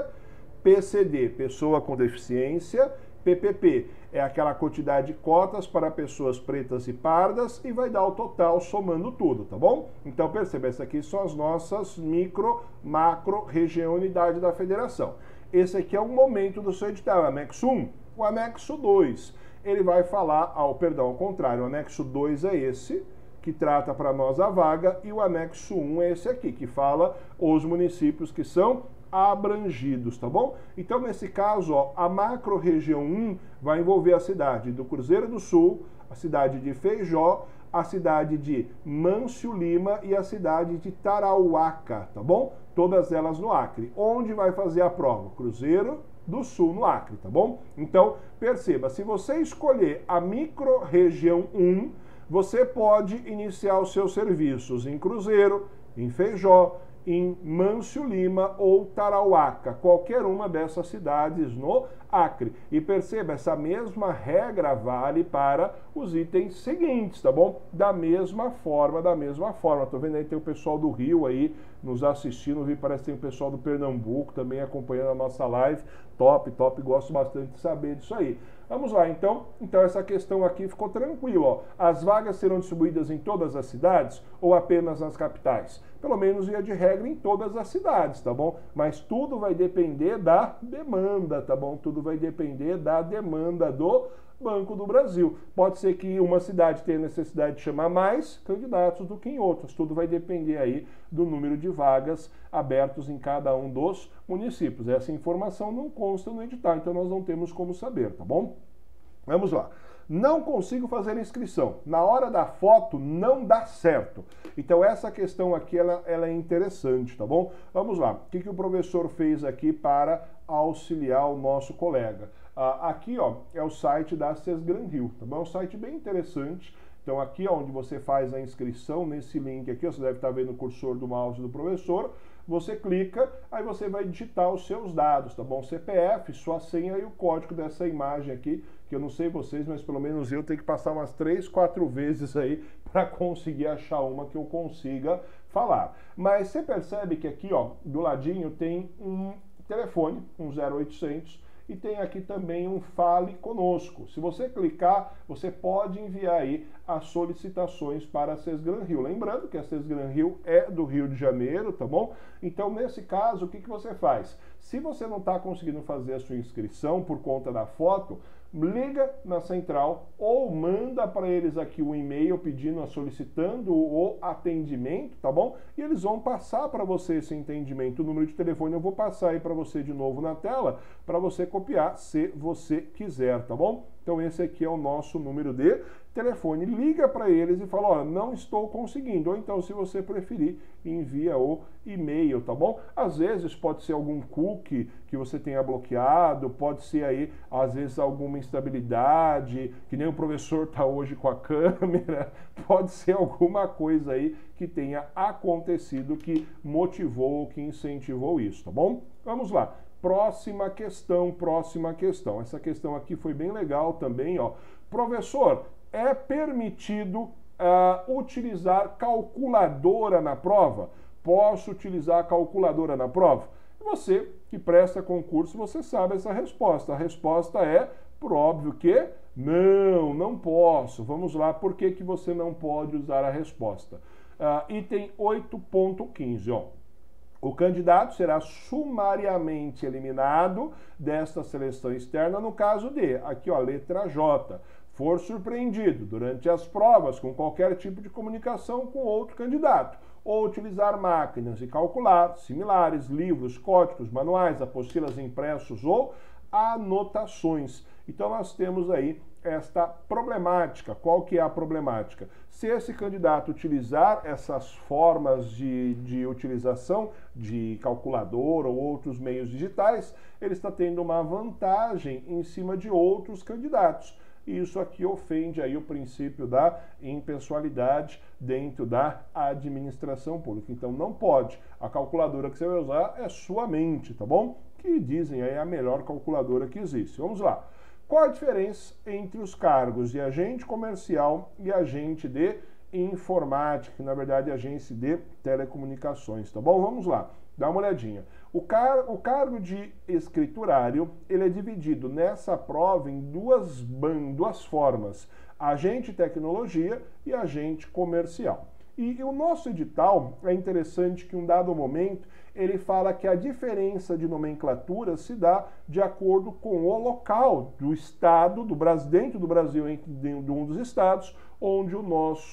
PCD, pessoa com deficiência, PPP é aquela quantidade de cotas para pessoas pretas e pardas e vai dar o total somando tudo, tá bom? Então perceba, essas aqui são as nossas micro, macro, região, unidade da federação. Esse aqui é o momento do seu edital, o anexo 1. O anexo 2, ele vai falar, ao contrário, o anexo 2 é esse, que trata para nós a vaga, e o anexo 1 é esse aqui, que fala os municípios que são abrangidos, tá bom? Então, nesse caso, ó, a macro-região 1 vai envolver a cidade do Cruzeiro do Sul, a cidade de Feijó, a cidade de Mâncio Lima e a cidade de Tarauacá, tá bom? Todas elas no Acre. Onde vai fazer a prova? Cruzeiro do Sul, no Acre, tá bom? Então, perceba, se você escolher a micro-região 1, você pode iniciar os seus serviços em Cruzeiro, em Feijó, em Mâncio Lima ou Tarauacá, qualquer uma dessas cidades no Acre. E perceba, essa mesma regra vale para os itens seguintes, tá bom? Da mesma forma. Tô vendo aí, tem o pessoal do Rio aí nos assistindo, parece que tem o pessoal do Pernambuco também acompanhando a nossa live. Top, gosto bastante de saber disso aí. Vamos lá, então essa questão aqui ficou tranquila, ó. As vagas serão distribuídas em todas as cidades ou apenas nas capitais? Pelo menos, via de regra, em todas as cidades, tá bom? Mas tudo vai depender da demanda, tá bom? Tudo vai depender da demanda do Banco do Brasil. Pode ser que uma cidade tenha necessidade de chamar mais candidatos do que em outras. Tudo vai depender aí do número de vagas abertos em cada um dos municípios. Essa informação não consta no edital, então nós não temos como saber, tá bom? Vamos lá. Não consigo fazer inscrição. Na hora da foto não dá certo. Então essa questão aqui ela é interessante, tá bom? Vamos lá. O que o professor fez aqui para auxiliar o nosso colega? Aqui, ó, é o site da Sesgran Rio, tá bom? É um site bem interessante. Então aqui, ó, onde você faz a inscrição, nesse link aqui, você deve estar vendo o cursor do mouse do professor, você clica, aí você vai digitar os seus dados, tá bom? CPF, sua senha e o código dessa imagem aqui, que eu não sei vocês, mas pelo menos eu tenho que passar umas 3, 4 vezes aí para conseguir achar uma que eu consiga falar. Mas você percebe que aqui, ó, do ladinho tem um telefone, um 0800, e tem aqui também um Fale Conosco. Se você clicar, você pode enviar aí as solicitações para a Sesgran Rio. Lembrando que a Sesgran Rio é do Rio de Janeiro, tá bom? Então, nesse caso, o que você faz? Se você não está conseguindo fazer a sua inscrição por conta da foto, liga na central ou manda para eles aqui um e-mail solicitando o atendimento, tá bom? E eles vão passar para você esse atendimento. O número de telefone eu vou passar aí para você de novo na tela, para você copiar se você quiser, tá bom? Então esse aqui é o nosso número de telefone. Liga para eles e fala, ó, não estou conseguindo. Ou então, se você preferir, envia o e-mail, tá bom? Às vezes pode ser algum cookie que você tenha bloqueado, pode ser aí, às vezes, alguma instabilidade, que nem o professor está hoje com a câmera, pode ser alguma coisa aí que tenha acontecido que motivou, que incentivou isso, tá bom? Vamos lá. Próxima questão. Essa questão aqui foi bem legal também, ó. Professor, é permitido utilizar calculadora na prova? Posso utilizar calculadora na prova? Você que presta concurso, você sabe essa resposta. A resposta é, por óbvio que, não posso. Vamos lá, por que você não pode usar a resposta? Item 8.15, ó. O candidato será sumariamente eliminado desta seleção externa no caso de, aqui ó, letra J, for surpreendido durante as provas com qualquer tipo de comunicação com outro candidato, ou utilizar máquinas de calcular similares, livros, códigos, manuais, apostilas impressos ou anotações. Então nós temos aí esta problemática. Qual que é a problemática? Se esse candidato utilizar essas formas de utilização de calculadora ou outros meios digitais, ele está tendo uma vantagem em cima de outros candidatos. E isso aqui ofende aí o princípio da impessoalidade dentro da administração pública. Então não pode. A calculadora que você vai usar é sua mente, tá bom? Que dizem aí a melhor calculadora que existe. Vamos lá. Qual a diferença entre os cargos de agente comercial e agente de informática, que na verdade é agente de telecomunicações, tá bom? Vamos lá, dá uma olhadinha. O cargo de escriturário, ele é dividido nessa prova em duas formas, agente de tecnologia e agente comercial. E o nosso edital, é interessante que em um dado momento, ele fala que a diferença de nomenclatura se dá de acordo com o local do estado, dentro do Brasil, de um dos estados, onde o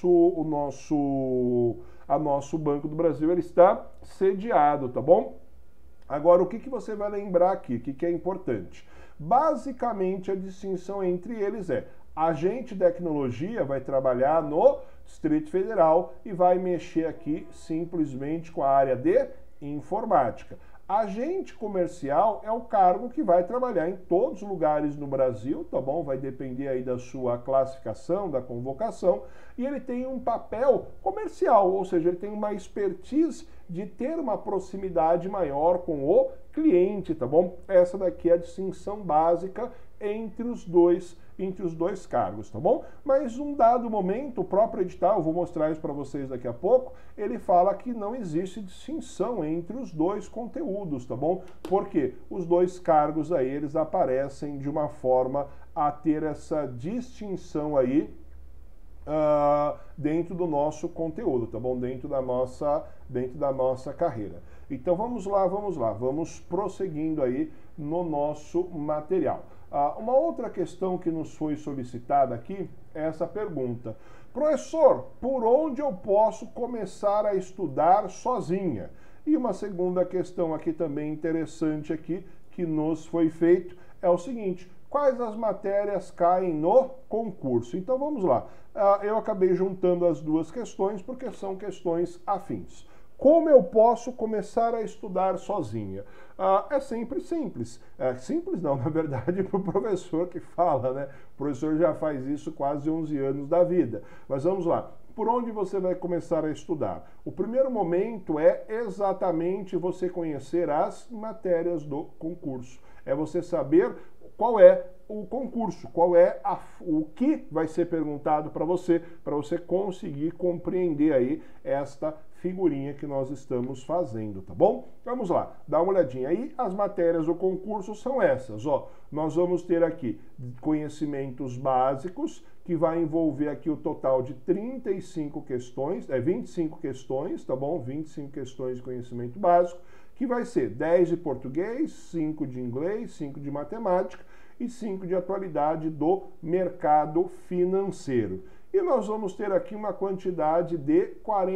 nosso Banco do Brasil ele está sediado, tá bom? Agora, o que você vai lembrar aqui? O que é importante? Basicamente, a distinção entre eles é: agente de tecnologia vai trabalhar no Distrito Federal e vai mexer aqui simplesmente com a área de informática. Agente comercial é o cargo que vai trabalhar em todos os lugares no Brasil, tá bom? Vai depender aí da sua classificação, da convocação, e ele tem um papel comercial, ou seja, ele tem uma expertise de ter uma proximidade maior com o cliente, tá bom? Essa daqui é a distinção básica entre os dois cargos, tá bom? Mas um dado momento, o próprio edital, eu vou mostrar isso para vocês daqui a pouco, ele fala que não existe distinção entre os dois conteúdos, tá bom? Porque os dois cargos aí, eles aparecem de uma forma a ter essa distinção aí dentro do nosso conteúdo, tá bom? Dentro da nossa carreira. Então vamos vamos prosseguindo aí no nosso material. Uma outra questão que nos foi solicitada aqui é essa pergunta: professor, por onde eu posso começar a estudar sozinha? E uma segunda questão aqui também interessante aqui que nos foi feito é o seguinte: quais as matérias caem no concurso? Então vamos lá. Eu acabei juntando as duas questões porque são questões afins. Como eu posso começar a estudar sozinha? É sempre simples. Simples não, na verdade, para o professor que fala, né? O professor já faz isso quase 11 anos da vida. Mas vamos lá. Por onde você vai começar a estudar? O primeiro momento é exatamente você conhecer as matérias do concurso. É você saber qual é o concurso, qual é o que vai ser perguntado para você conseguir compreender aí esta figurinha que nós estamos fazendo, tá bom? Vamos lá, dá uma olhadinha aí. As matérias do concurso são essas, ó. Nós vamos ter aqui conhecimentos básicos, que vai envolver aqui o total de 35 questões, 25 questões, tá bom? 25 questões de conhecimento básico, que vai ser 10 de português, 5 de inglês, 5 de matemática e 5 de atualidade do mercado financeiro. E nós vamos ter aqui uma quantidade de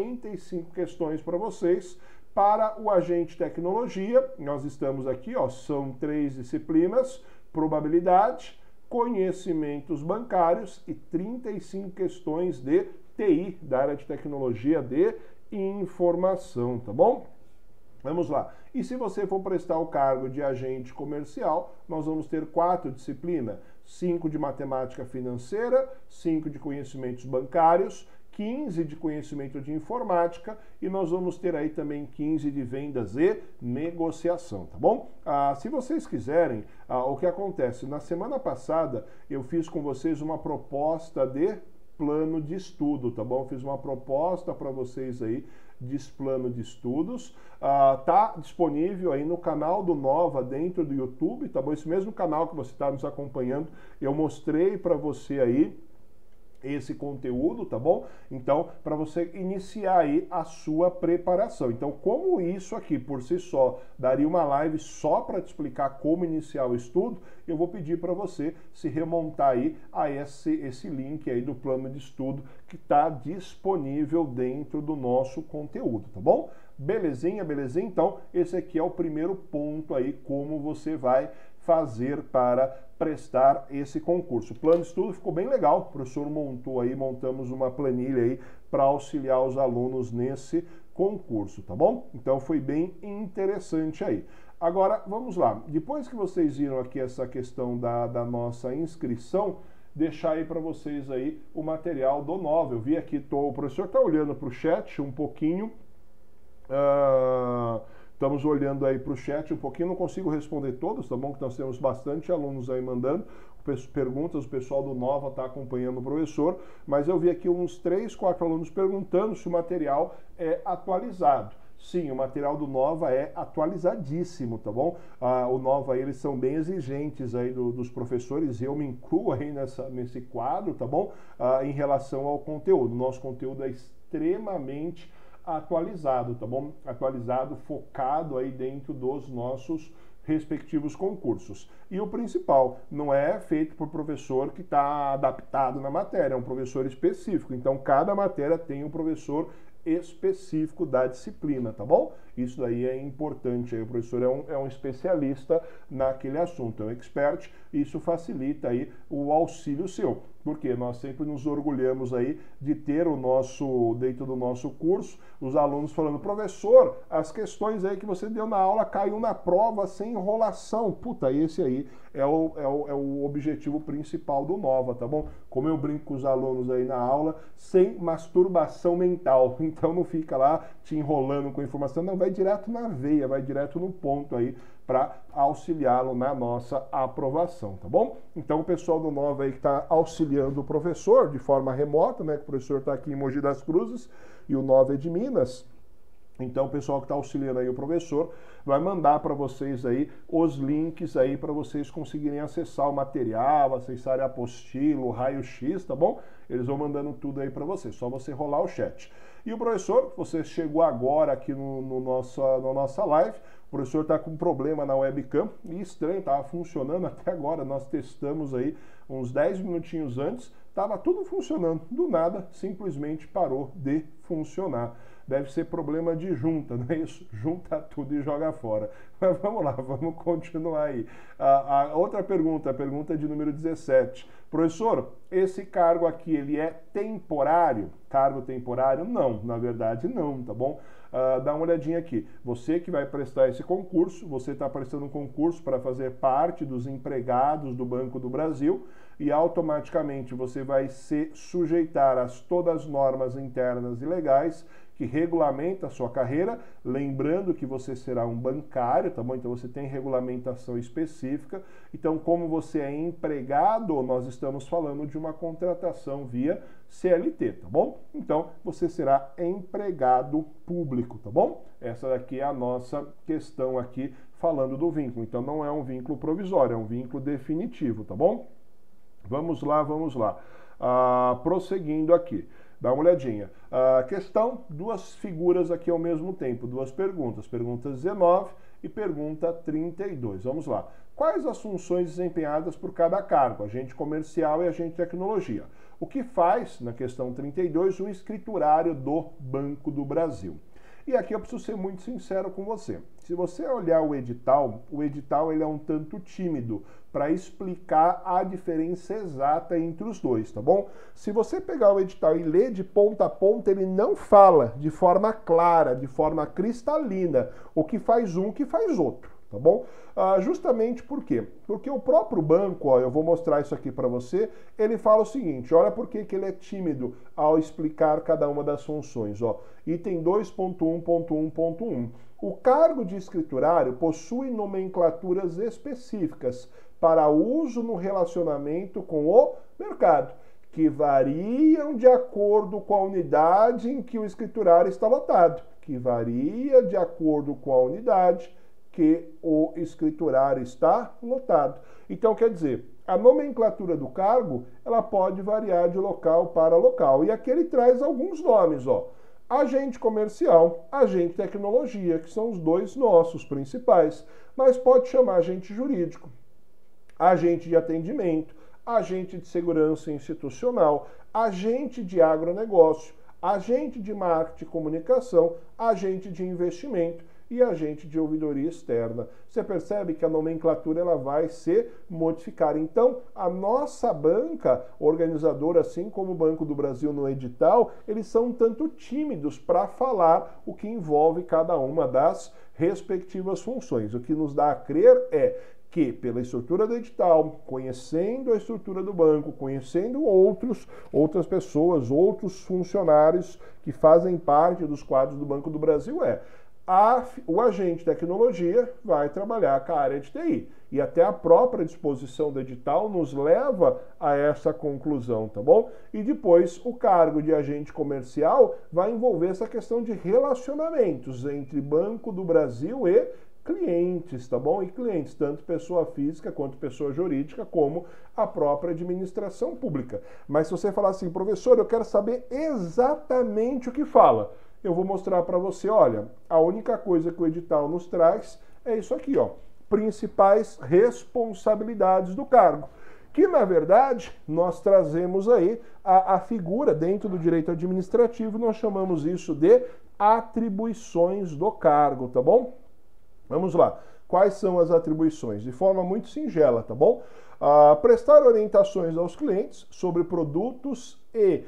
45 questões para vocês. Para o agente tecnologia, nós estamos aqui, ó, são 3 disciplinas: probabilidade, conhecimentos bancários e 35 questões de TI, da área de tecnologia de informação, tá bom? Vamos lá. E se você for prestar o cargo de agente comercial, nós vamos ter 4 disciplinas: 5 de matemática financeira, 5 de conhecimentos bancários, 15 de conhecimento de informática e nós vamos ter aí também 15 de vendas e negociação, tá bom? Se vocês quiserem, o que acontece? Na semana passada eu fiz com vocês uma proposta de plano de estudo, tá bom? Fiz uma proposta para vocês aí de plano de estudos, tá disponível aí no canal do Nova dentro do YouTube, tá bom? Esse mesmo canal que você está nos acompanhando, eu mostrei para você aí esse conteúdo, tá bom? Então, para você iniciar aí a sua preparação. Então, como isso aqui por si só daria uma live só para te explicar como iniciar o estudo, eu vou pedir para você se remontar aí a esse link aí do plano de estudo que está disponível dentro do nosso conteúdo, tá bom? Belezinha, belezinha? Então, esse aqui é o primeiro ponto aí, como você vai fazer para prestar esse concurso. O plano de estudo ficou bem legal, o professor montou aí, montamos uma planilha aí para auxiliar os alunos nesse concurso, tá bom? Então foi bem interessante aí. Agora, vamos lá. Depois que vocês viram aqui essa questão da nossa inscrição, deixar aí para vocês aí o material do Nova. Eu vi aqui, o professor está olhando para o chat um pouquinho, estamos olhando aí para o chat um pouquinho, não consigo responder todos, tá bom? Que nós temos bastante alunos aí mandando perguntas, o pessoal do Nova está acompanhando o professor, mas eu vi aqui uns 3, 4 alunos perguntando se o material é atualizado. Sim, o material do Nova é atualizadíssimo, tá bom? O Nova, eles são bem exigentes aí dos professores, e eu me incluo aí nesse quadro, tá bom? Em relação ao conteúdo. Nosso conteúdo é extremamente atualizado, tá bom? Atualizado, focado aí dentro dos nossos respectivos concursos. E o principal, não é feito por professor que está adaptado na matéria, é um professor específico. Então, cada matéria tem um professor específico da disciplina, tá bom? Isso daí é importante, aí o professor é um especialista naquele assunto, é um expert, e isso facilita aí o auxílio seu, porque nós sempre nos orgulhamos aí de ter dentro do nosso curso, os alunos falando: professor, as questões aí que você deu na aula caiu na prova sem enrolação. Puta, esse aí é o objetivo principal do Nova, tá bom? Como eu brinco com os alunos aí na aula, sem masturbação mental. Então não fica lá te enrolando com informação, não, vai direto na veia, vai direto no ponto aí para auxiliá-lo na nossa aprovação, tá bom? Então o pessoal do Nova aí que está auxiliando o professor de forma remota, né? Que o professor está aqui em Mogi das Cruzes e o Nova é de Minas. Então o pessoal que está auxiliando aí o professor vai mandar para vocês aí os links aí para vocês conseguirem acessar o material, acessar a apostila, o raio-x, tá bom? Eles vão mandando tudo aí para você, só você rolar o chat. E o professor, você chegou agora aqui na nossa live, o professor está com um problema na webcam, e estranho, estava funcionando até agora, nós testamos aí uns 10 minutinhos antes, estava tudo funcionando, do nada, simplesmente parou de funcionar. Deve ser problema de junta, não é isso? Junta tudo e joga fora. Mas vamos lá, vamos continuar aí. A outra pergunta, a pergunta de número 17. Professor, esse cargo aqui, ele é temporário? Cargo temporário? Não, na verdade não, tá bom? Dá uma olhadinha aqui. Você que vai prestar esse concurso, você está prestando um concurso para fazer parte dos empregados do Banco do Brasil, e automaticamente você vai se sujeitar a todas as normas internas e legais que regulamenta a sua carreira, lembrando que você será um bancário, tá bom? Então você tem regulamentação específica. Então, como você é empregado, nós estamos falando de uma contratação via CLT, tá bom? Então, você será empregado público, tá bom? Essa daqui é a nossa questão aqui falando do vínculo. Então, não é um vínculo provisório, é um vínculo definitivo, tá bom? Vamos lá, vamos lá. Prosseguindo aqui. Dá uma olhadinha. Questão, duas figuras aqui ao mesmo tempo, duas perguntas. Pergunta 19 e pergunta 32. Vamos lá. Quais as funções desempenhadas por cada cargo? Agente comercial e agente de tecnologia. O que faz, na questão 32, o escriturário do Banco do Brasil? E aqui eu preciso ser muito sincero com você. Se você olhar o edital ele é um tanto tímido para explicar a diferença exata entre os dois, tá bom? Se você pegar o edital e ler de ponta a ponta, ele não fala de forma clara, de forma cristalina, o que faz um, o que faz outro, tá bom? Justamente por quê? Porque o próprio banco, ó, eu vou mostrar isso aqui para você, ele fala o seguinte, olha por que ele é tímido ao explicar cada uma das funções, ó. Item 2.1.1.1. O cargo de escriturário possui nomenclaturas específicas para uso no relacionamento com o mercado, que variam de acordo com a unidade em que o escriturário está lotado, que varia de acordo com a unidade que o escriturário está lotado. Então, quer dizer, a nomenclatura do cargo, ela pode variar de local para local. E aqui ele traz alguns nomes, ó. Agente comercial, agente de tecnologia, que são os dois nossos principais, mas pode chamar agente jurídico, agente de atendimento, agente de segurança institucional, agente de agronegócio, agente de marketing e comunicação, agente de investimento e agente de ouvidoria externa. Você percebe que a nomenclatura ela vai ser modificada. Então, a nossa banca organizadora, assim como o Banco do Brasil no edital, eles são um tanto tímidos para falar o que envolve cada uma das respectivas funções. O que nos dá a crer é que, pela estrutura do edital, conhecendo a estrutura do banco, conhecendo outras pessoas, outros funcionários que fazem parte dos quadros do Banco do Brasil, o agente de tecnologia vai trabalhar com a área de TI. E até a própria disposição do edital nos leva a essa conclusão, tá bom? E depois o cargo de agente comercial vai envolver essa questão de relacionamentos entre Banco do Brasil e clientes, tá bom? E clientes, tanto pessoa física quanto pessoa jurídica, como a própria administração pública. Mas se você falar assim, professor, eu quero saber exatamente o que fala, eu vou mostrar para você, olha, a única coisa que o edital nos traz é isso aqui, ó, principais responsabilidades do cargo, que na verdade nós trazemos aí a figura dentro do direito administrativo, nós chamamos isso de atribuições do cargo, tá bom? Vamos lá. Quais são as atribuições? De forma muito singela, tá bom? Prestar orientações aos clientes sobre produtos e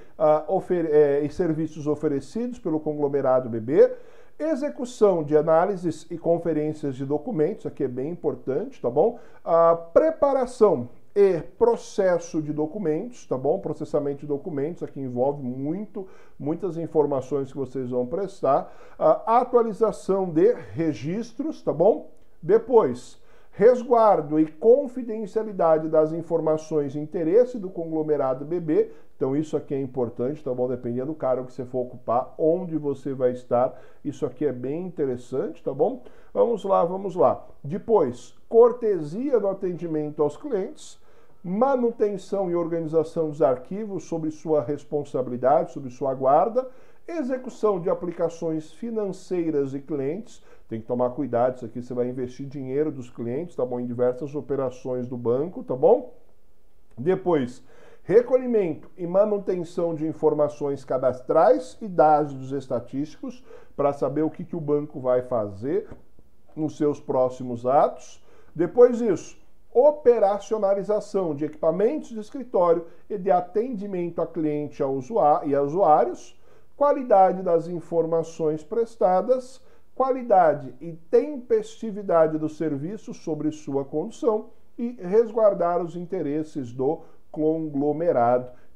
serviços oferecidos pelo conglomerado BB, execução de análises e conferências de documentos, aqui é bem importante, tá bom? Preparação e processo de documentos, tá bom? Processamento de documentos, aqui envolve muitas informações que vocês vão prestar. Atualização de registros, tá bom? Depois, resguardo e confidencialidade das informações de interesse do conglomerado BB. Então isso aqui é importante, tá bom? Dependendo do cargo que você for ocupar, onde você vai estar, isso aqui é bem interessante, tá bom? Vamos lá, vamos lá. Depois, cortesia no atendimento aos clientes, manutenção e organização dos arquivos sob sua responsabilidade, sob sua guarda, execução de aplicações financeiras de clientes. Tem que tomar cuidado, isso aqui você vai investir dinheiro dos clientes, tá bom? Em diversas operações do banco, tá bom? Depois, recolhimento e manutenção de informações cadastrais e dados estatísticos para saber o que o banco vai fazer nos seus próximos atos. Depois disso, operacionalização de equipamentos de escritório e de atendimento a cliente e a usuários, qualidade das informações prestadas, qualidade e tempestividade do serviço sobre sua condução e resguardar os interesses do conglomerado.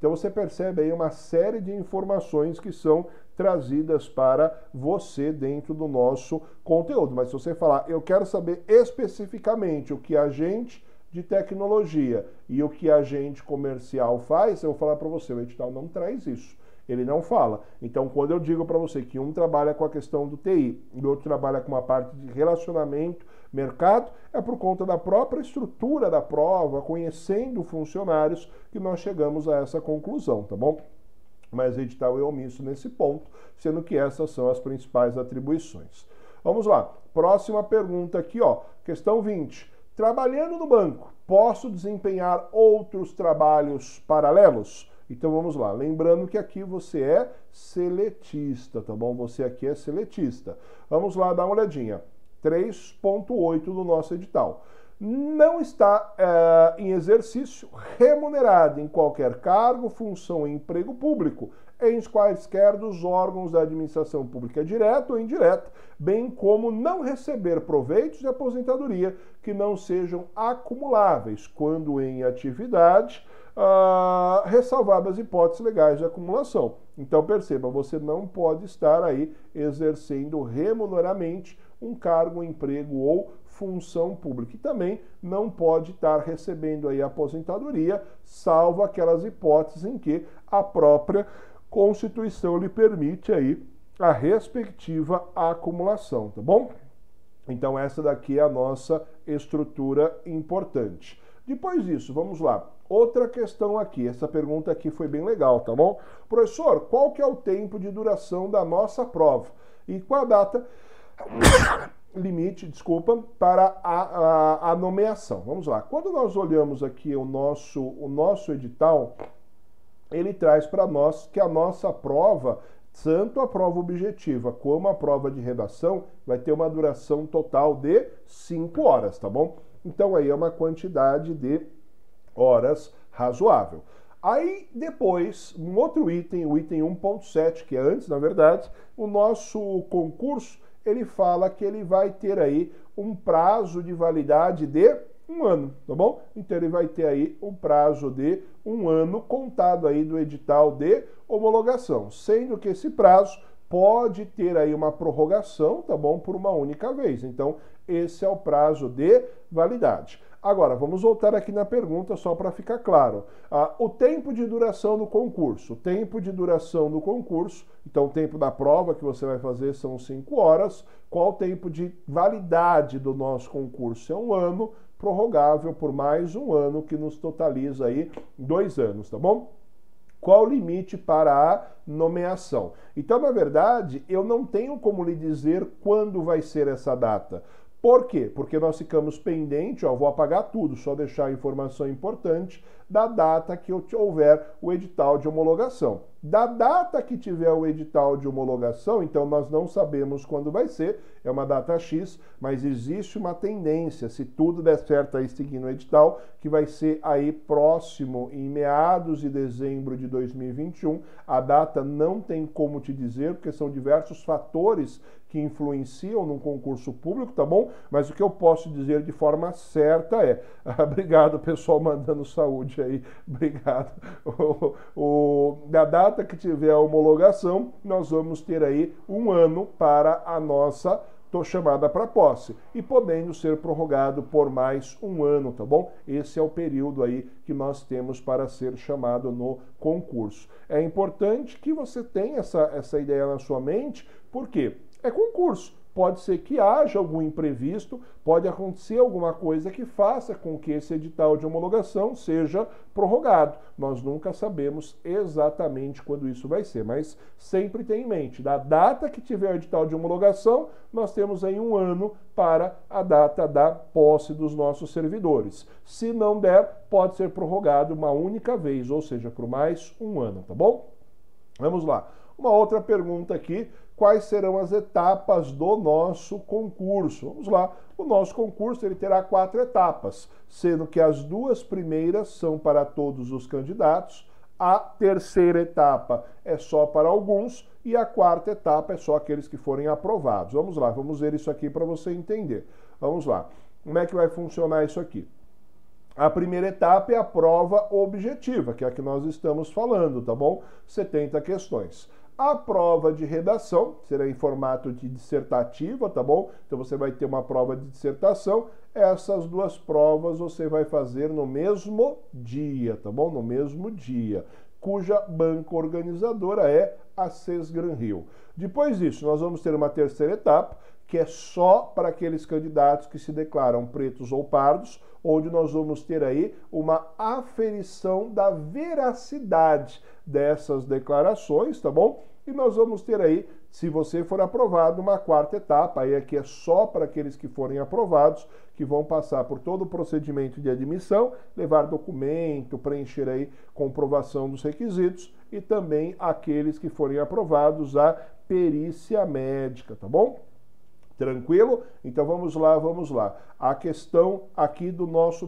Então você percebe aí uma série de informações que são trazidas para você dentro do nosso conteúdo. Mas se você falar, eu quero saber especificamente o que a gente de tecnologia e o que a gente comercial faz, eu vou falar para você, o edital não traz isso. Ele não fala. Então, quando eu digo para você que um trabalha com a questão do TI e o outro trabalha com a parte de relacionamento, mercado, é por conta da própria estrutura da prova, conhecendo funcionários, que nós chegamos a essa conclusão, tá bom? Mas o edital é omisso nesse ponto, sendo que essas são as principais atribuições. Vamos lá. Próxima pergunta aqui, ó. Questão 20. Trabalhando no banco, posso desempenhar outros trabalhos paralelos? Então vamos lá, lembrando que aqui você é seletista, tá bom? Você aqui é seletista. Vamos lá dar uma olhadinha. 3.8 do nosso edital. Não está em exercício remunerado em qualquer cargo, função ou emprego público, em quaisquer dos órgãos da administração pública direta ou indireta, bem como não receber proveitos de aposentadoria que não sejam acumuláveis, quando em atividade, ressalvadas hipóteses legais de acumulação. Então perceba, você não pode estar aí exercendo remuneramente um cargo, emprego ou função pública. E também não pode estar recebendo aí aposentadoria, salvo aquelas hipóteses em que a própria Constituição lhe permite aí a respectiva acumulação, tá bom? Então essa daqui é a nossa estrutura importante. Depois disso, vamos lá. Outra questão aqui, essa pergunta aqui foi bem legal, tá bom? Professor, qual que é o tempo de duração da nossa prova? E qual a data limite, desculpa, para a nomeação? Vamos lá. Quando nós olhamos aqui o nosso edital, ele traz para nós que a nossa prova, tanto a prova objetiva como a prova de redação, vai ter uma duração total de 5 horas, tá bom? Então aí é uma quantidade de horas razoável. Aí depois, um outro item, o item 1.7, que é antes, na verdade, o nosso concurso, ele fala que ele vai ter aí um prazo de validade de 1 ano, tá bom? Então ele vai ter aí um prazo de 1 ano contado aí do edital de homologação, sendo que esse prazo pode ter aí uma prorrogação, tá bom? Por uma única vez. Então esse é o prazo de validade. Agora, vamos voltar aqui na pergunta só para ficar claro. O tempo de duração do concurso. O tempo de duração do concurso, então o tempo da prova que você vai fazer são 5 horas. Qual o tempo de validade do nosso concurso? É 1 ano, prorrogável por mais 1 ano, que nos totaliza aí 2 anos, tá bom? Qual o limite para a nomeação? Então, na verdade, eu não tenho como lhe dizer quando vai ser essa data. Por quê? Porque nós ficamos pendentes, vou apagar tudo, só deixar a informação importante, da data que houver o edital de homologação. Da data que tiver o edital de homologação, então nós não sabemos quando vai ser, é uma data X, mas existe uma tendência, se tudo der certo aí seguindo o edital, que vai ser aí próximo, em meados de dezembro de 2021. A data não tem como te dizer, porque são diversos fatores que influenciam num concurso público, tá bom? Mas o que eu posso dizer de forma certa é, obrigado pessoal mandando saúde aí, obrigado. Da data que tiver a homologação, nós vamos ter aí 1 ano para a nossa chamada para posse, e podendo ser prorrogado por mais 1 ano, tá bom? Esse é o período aí que nós temos para ser chamado no concurso. É importante que você tenha essa ideia na sua mente, porque é concurso. Pode ser que haja algum imprevisto, pode acontecer alguma coisa que faça com que esse edital de homologação seja prorrogado. Nós nunca sabemos exatamente quando isso vai ser, mas sempre tenha em mente, da data que tiver o edital de homologação, nós temos aí 1 ano para a data da posse dos nossos servidores. Se não der, pode ser prorrogado uma única vez, ou seja, por mais 1 ano, tá bom? Vamos lá. Uma outra pergunta aqui. Quais serão as etapas do nosso concurso? Vamos lá. O nosso concurso ele terá 4 etapas, sendo que as 2 primeiras são para todos os candidatos, a terceira etapa é só para alguns e a 4ª etapa é só aqueles que forem aprovados. Vamos lá, vamos ver isso aqui para você entender. Vamos lá. Como é que vai funcionar isso aqui? A primeira etapa é a prova objetiva, que é a que nós estamos falando, tá bom? 70 questões. A prova de redação será em formato de dissertativa, tá bom? Então você vai ter uma prova de dissertação. Essas duas provas você vai fazer no mesmo dia, tá bom? No mesmo dia, cuja banca organizadora é a Sesgran-Rio. Depois disso, nós vamos ter uma terceira etapa, que é só para aqueles candidatos que se declaram pretos ou pardos, onde nós vamos ter aí uma aferição da veracidade dessas declarações, tá bom? E nós vamos ter aí, se você for aprovado, uma quarta etapa, aí aqui é só para aqueles que forem aprovados, que vão passar por todo o procedimento de admissão, levar documento, preencher aí comprovação dos requisitos, e também aqueles que forem aprovados a perícia médica, tá bom? Tranquilo? Então vamos lá, vamos lá. A questão aqui do nosso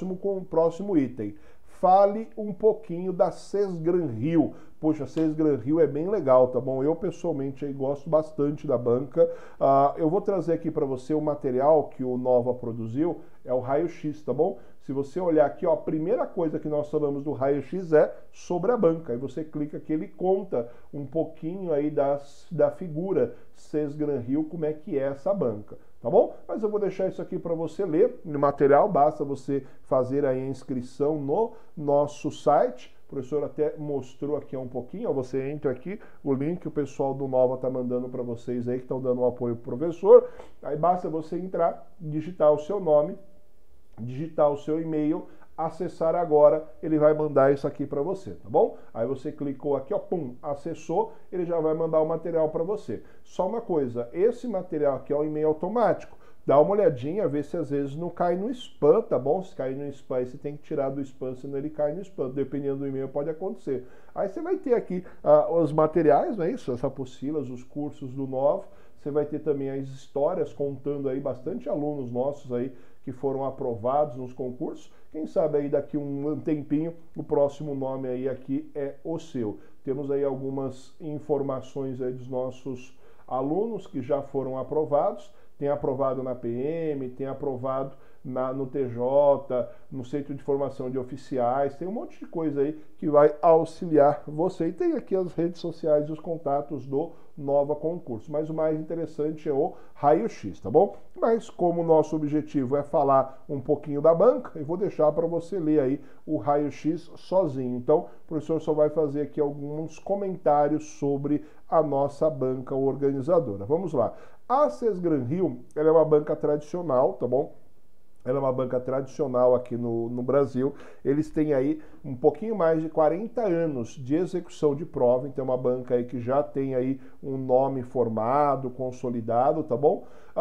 próximo item. Fale um pouquinho da Sesgran-Rio. Poxa, a Sesgran-Rio é bem legal, tá bom? Eu pessoalmente aí gosto bastante da banca. Eu vou trazer aqui para você o material que o Nova produziu, é o raio-x, tá bom? Se você olhar aqui, ó, a primeira coisa que nós falamos do raio-x é sobre a banca. Aí você clica aqui, ele conta um pouquinho aí da figura Sesgran-Rio, como é que é essa banca, tá bom? Mas eu vou deixar isso aqui para você ler no material, basta você fazer aí a inscrição no nosso site. O professor até mostrou aqui um pouquinho, ó, você entra aqui, o link que o pessoal do Nova tá mandando para vocês aí, que estão dando um apoio pro professor. Aí basta você entrar, digitar o seu nome, digitar o seu e-mail, acessar agora, ele vai mandar isso aqui para você, tá bom? Aí você clicou aqui, ó, pum, acessou, ele já vai mandar o material para você. Só uma coisa, esse material aqui é o e-mail automático. Dá uma olhadinha, vê se às vezes não cai no spam, tá bom? Se cair no spam, aí você tem que tirar do spam, senão ele cai no spam. Dependendo do e-mail, pode acontecer. Aí você vai ter aqui os materiais, não é isso? As apostilas, os cursos do Novo. Você vai ter também as histórias, contando aí bastante alunos nossos aí que foram aprovados nos concursos. Quem sabe aí daqui um tempinho, o próximo nome aí aqui é o seu. Temos aí algumas informações aí dos nossos alunos que já foram aprovados. Tem aprovado na PM, tem aprovado no TJ, no Centro de Formação de Oficiais, tem um monte de coisa aí que vai auxiliar você. E tem aqui as redes sociais e os contatos do Nova Concurso. Mas o mais interessante é o raio-x, tá bom? Mas como o nosso objetivo é falar um pouquinho da banca, eu vou deixar para você ler aí o raio-x sozinho. Então, o professor só vai fazer aqui alguns comentários sobre a nossa banca organizadora. Vamos lá. A Sesgran-Rio, ela é uma banca tradicional, tá bom? Ela é uma banca tradicional aqui no Brasil. Eles têm aí um pouquinho mais de 40 anos de execução de prova. Então é uma banca aí que já tem aí um nome formado, consolidado, tá bom?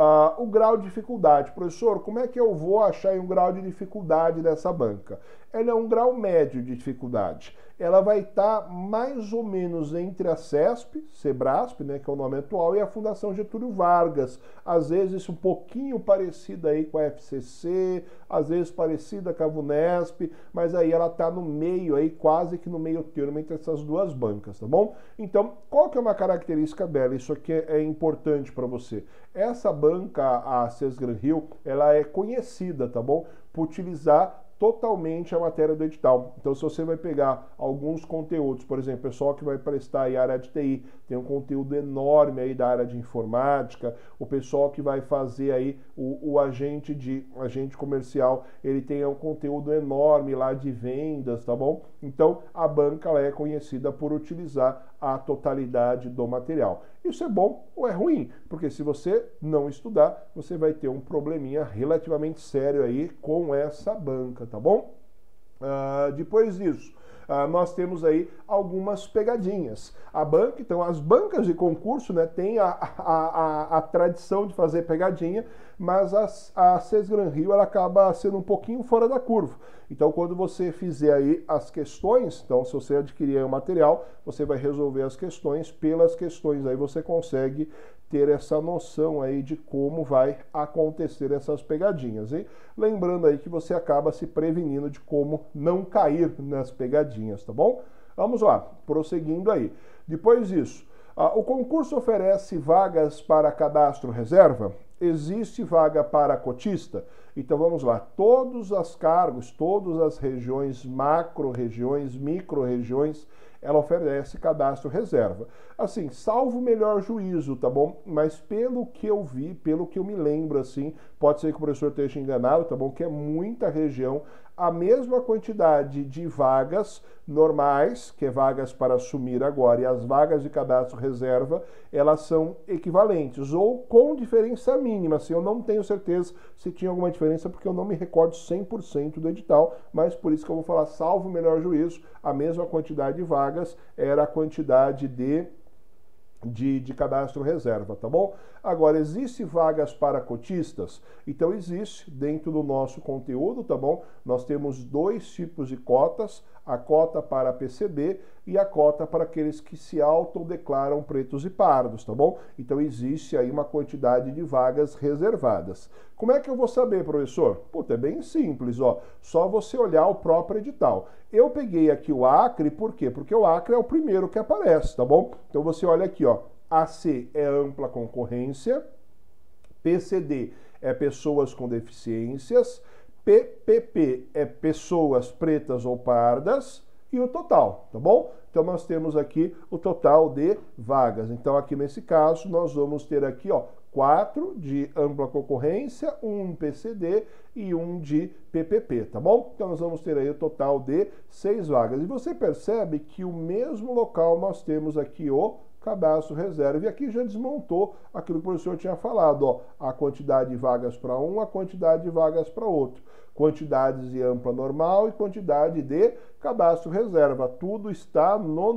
O grau de dificuldade. Professor, como é que eu vou achar um grau de dificuldade dessa banca? Ela é um grau médio de dificuldade. Ela vai estar mais ou menos entre a CESP, Sebrasp, né, que é o nome atual, e a Fundação Getúlio Vargas. Às vezes um pouquinho parecida aí com a FCC, às vezes parecida com a VUNESP, mas aí ela está no meio, aí quase que no meio termo entre essas duas bancas, tá bom? Então, qual que é uma característica dela? Isso aqui é importante para você. Essa banca, a Sesgran-Rio, ela é conhecida, tá bom? Por utilizar totalmente a matéria do edital. Então, se você vai pegar alguns conteúdos, por exemplo, o pessoal que vai prestar aí a área de TI, tem um conteúdo enorme aí da área de informática, o pessoal que vai fazer aí o agente comercial, ele tem um conteúdo enorme lá de vendas, tá bom? Então, a banca ela é conhecida por utilizar a totalidade do material. Isso é bom ou é ruim? Porque se você não estudar, você vai ter um probleminha relativamente sério aí com essa banca, tá bom? Depois disso, nós temos aí algumas pegadinhas. A banca, então, as bancas de concurso, né, tem a tradição de fazer pegadinha, mas a Sesgran-Rio ela acaba sendo um pouquinho fora da curva. Então, quando você fizer aí as questões, então, se você adquirir aí o material, você vai resolver as questões. Pelas questões aí você consegue ter essa noção aí de como vai acontecer essas pegadinhas, hein? Lembrando aí que você acaba se prevenindo de como não cair nas pegadinhas, tá bom? Vamos lá, prosseguindo aí. Depois disso, o concurso oferece vagas para cadastro reserva? existe vaga para cotista? Então vamos lá, todos os cargos, todas as regiões, macro-regiões, micro-regiões, ela oferece cadastro reserva. Assim, salvo o melhor juízo, tá bom? Mas pelo que eu vi, pelo que eu me lembro, assim, pode ser que o professor esteja enganado, tá bom? Que é muita região, a mesma quantidade de vagas normais, que é vagas para assumir agora, e as vagas de cadastro reserva, elas são equivalentes, ou com diferença mínima, assim, eu não tenho certeza se tinha alguma diferença, porque eu não me recordo 100% do edital, mas por isso que eu vou falar, salvo o melhor juízo, a mesma quantidade de vagas era a quantidade de cadastro reserva, tá bom? Agora, existe vagas para cotistas? Então, existe dentro do nosso conteúdo, tá bom? Nós temos dois tipos de cotas, a cota para PCD e a cota para aqueles que se autodeclaram pretos e pardos, tá bom? Então, existe aí uma quantidade de vagas reservadas. Como é que eu vou saber, professor? Puta, é bem simples, ó. Só você olhar o próprio edital. Eu peguei aqui o Acre, por quê? Porque o Acre é o primeiro que aparece, tá bom? Então, você olha aqui, ó. AC é ampla concorrência, PCD é pessoas com deficiências, PPP é pessoas pretas ou pardas e o total, tá bom? Então nós temos aqui o total de vagas. Então aqui nesse caso nós vamos ter aqui, ó, 4 de ampla concorrência, 1 PCD e 1 de PPP, tá bom? Então nós vamos ter aí o total de 6 vagas. E você percebe que o mesmo local nós temos aqui o cadastro reserva. E aqui já desmontou aquilo que o professor tinha falado, ó, a quantidade de vagas para um, a quantidade de vagas para outro. Quantidades de ampla normal e quantidade de cadastro reserva. Tudo está no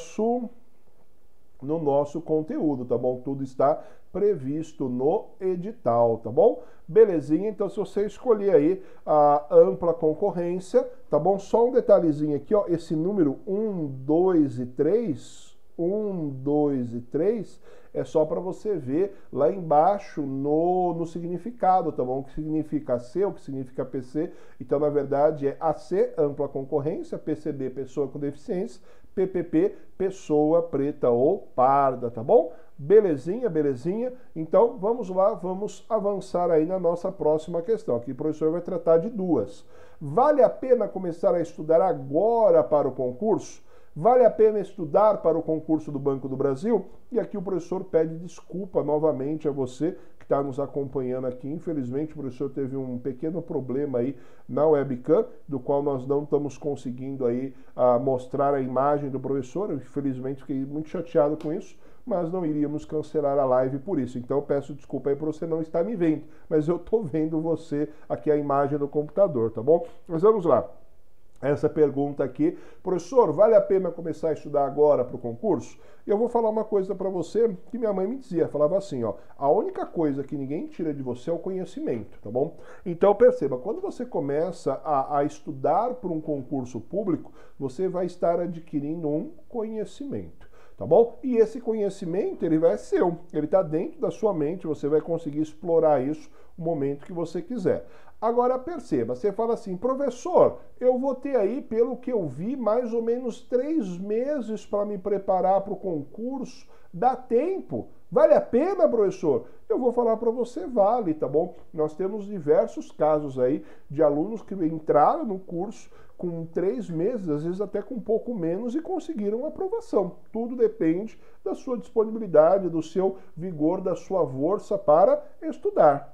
nosso conteúdo, tá bom? Tudo está previsto no edital, tá bom? Belezinha, então se você escolher aí a ampla concorrência, tá bom? Só um detalhezinho aqui, ó, esse número 1, 2 e 3... 1, 2 e 3 é só para você ver lá embaixo no significado, tá bom? O que significa AC, o que significa PC. Então, na verdade, é AC, ampla concorrência, PCD, pessoa com deficiência, PPP, pessoa preta ou parda, tá bom? Belezinha, belezinha. Então, vamos lá, vamos avançar aí na nossa próxima questão. Aqui o professor vai tratar de duas. Vale a pena começar a estudar agora para o concurso? Vale a pena estudar para o concurso do Banco do Brasil? E aqui o professor pede desculpa novamente a você que está nos acompanhando aqui. Infelizmente, o professor teve um pequeno problema aí na webcam, do qual nós não estamos conseguindo aí mostrar a imagem do professor. Eu, infelizmente, fiquei muito chateado com isso, mas não iríamos cancelar a live por isso. Então, eu peço desculpa aí por você não estar me vendo, mas eu estou vendo você aqui, a imagem do computador, tá bom? Mas vamos lá. Essa pergunta aqui, professor, vale a pena começar a estudar agora para o concurso? E eu vou falar uma coisa para você que minha mãe me dizia, falava assim, ó, a única coisa que ninguém tira de você é o conhecimento, tá bom? Então perceba, quando você começa a estudar para um concurso público, você vai estar adquirindo um conhecimento. Tá bom? E esse conhecimento, ele vai ser seu, ele está dentro da sua mente, você vai conseguir explorar isso no momento que você quiser. Agora perceba, você fala assim, professor, eu vou ter aí, pelo que eu vi, mais ou menos 3 meses para me preparar para o concurso, dá tempo? Vale a pena, professor? Eu vou falar para você, vale, tá bom? Nós temos diversos casos aí de alunos que entraram no curso com 3 meses, às vezes até com um pouco menos, e conseguiram aprovação. Tudo depende da sua disponibilidade, do seu vigor, da sua força para estudar.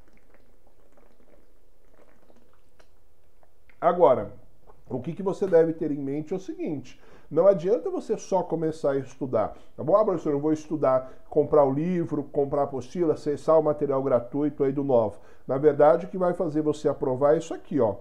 Agora, o que você deve ter em mente é o seguinte, não adianta você só começar a estudar, tá bom? Ah, professor, eu vou estudar, comprar o livro, comprar a apostila, acessar o material gratuito aí do Novo. Na verdade, o que vai fazer você aprovar é isso aqui, ó,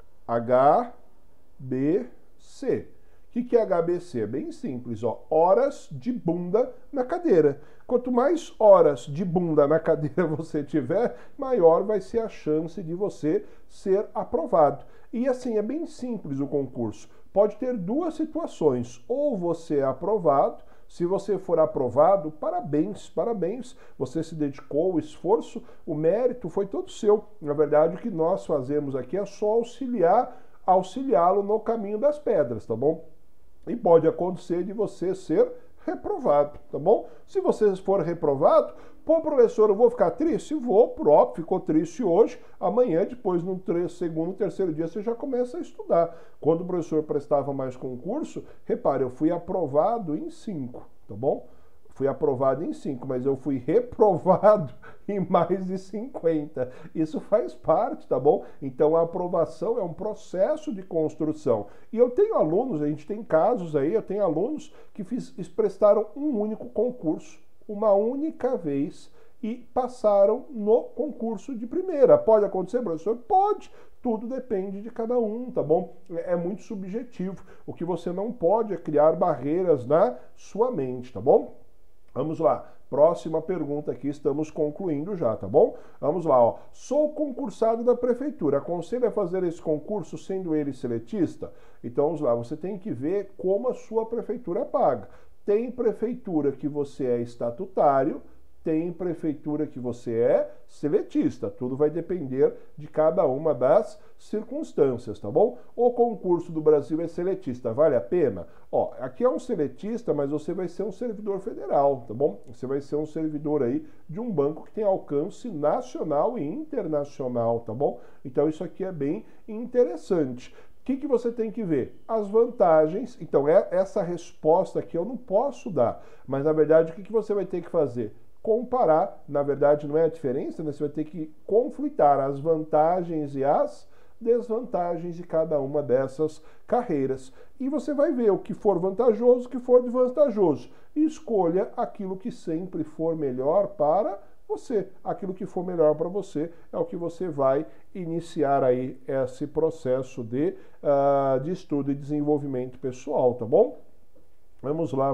HBC. O que é HBC? É bem simples, ó, horas de bunda na cadeira. Quanto mais horas de bunda na cadeira você tiver, maior vai ser a chance de você ser aprovado. E assim, é bem simples o concurso. Pode ter 2 situações. Ou você é aprovado, se você for aprovado, parabéns, parabéns. Você se dedicou, o esforço, o mérito foi todo seu. Na verdade, o que nós fazemos aqui é só auxiliá-lo no caminho das pedras, tá bom? E pode acontecer de você ser reprovado, tá bom? Se você for reprovado, pô, professor, eu vou ficar triste? Vou, próprio, ficou triste hoje, amanhã, depois no segundo, terceiro dia, você já começa a estudar. Quando o professor prestava mais concurso, repare, eu fui aprovado em 5, tá bom? Fui aprovado em 5, mas eu fui reprovado em mais de 50. Isso faz parte, tá bom? Então a aprovação é um processo de construção. E eu tenho alunos, a gente tem casos aí, eu tenho alunos que prestaram um único concurso, uma única vez, e passaram no concurso de primeira. Pode acontecer, professor? Pode. Tudo depende de cada um, tá bom? É muito subjetivo. O que você não pode é criar barreiras na sua mente, tá bom? Vamos lá, próxima pergunta aqui, estamos concluindo já, tá bom? Vamos lá, ó. Sou concursado da prefeitura, aconselho a fazer esse concurso sendo ele seletista? Então, vamos lá, você tem que ver como a sua prefeitura paga. Tem prefeitura que você é estatutário, tem prefeitura que você é seletista. Tudo vai depender de cada uma das circunstâncias, tá bom? O concurso do Brasil é seletista, vale a pena? Ó, aqui é um seletista, mas você vai ser um servidor federal, tá bom? Você vai ser um servidor aí de um banco que tem alcance nacional e internacional, tá bom? Então isso aqui é bem interessante. O que você tem que ver? As vantagens. Então, essa resposta aqui eu não posso dar, mas na verdade o que você vai ter que fazer? Comparar, na verdade não é a diferença, né? Você vai ter que conflitar as vantagens e as desvantagens de cada uma dessas carreiras. E você vai ver o que for vantajoso, o que for desvantajoso. E escolha aquilo que sempre for melhor para você. Aquilo que for melhor para você é o que você vai iniciar aí esse processo de estudo e desenvolvimento pessoal, tá bom? Vamos lá,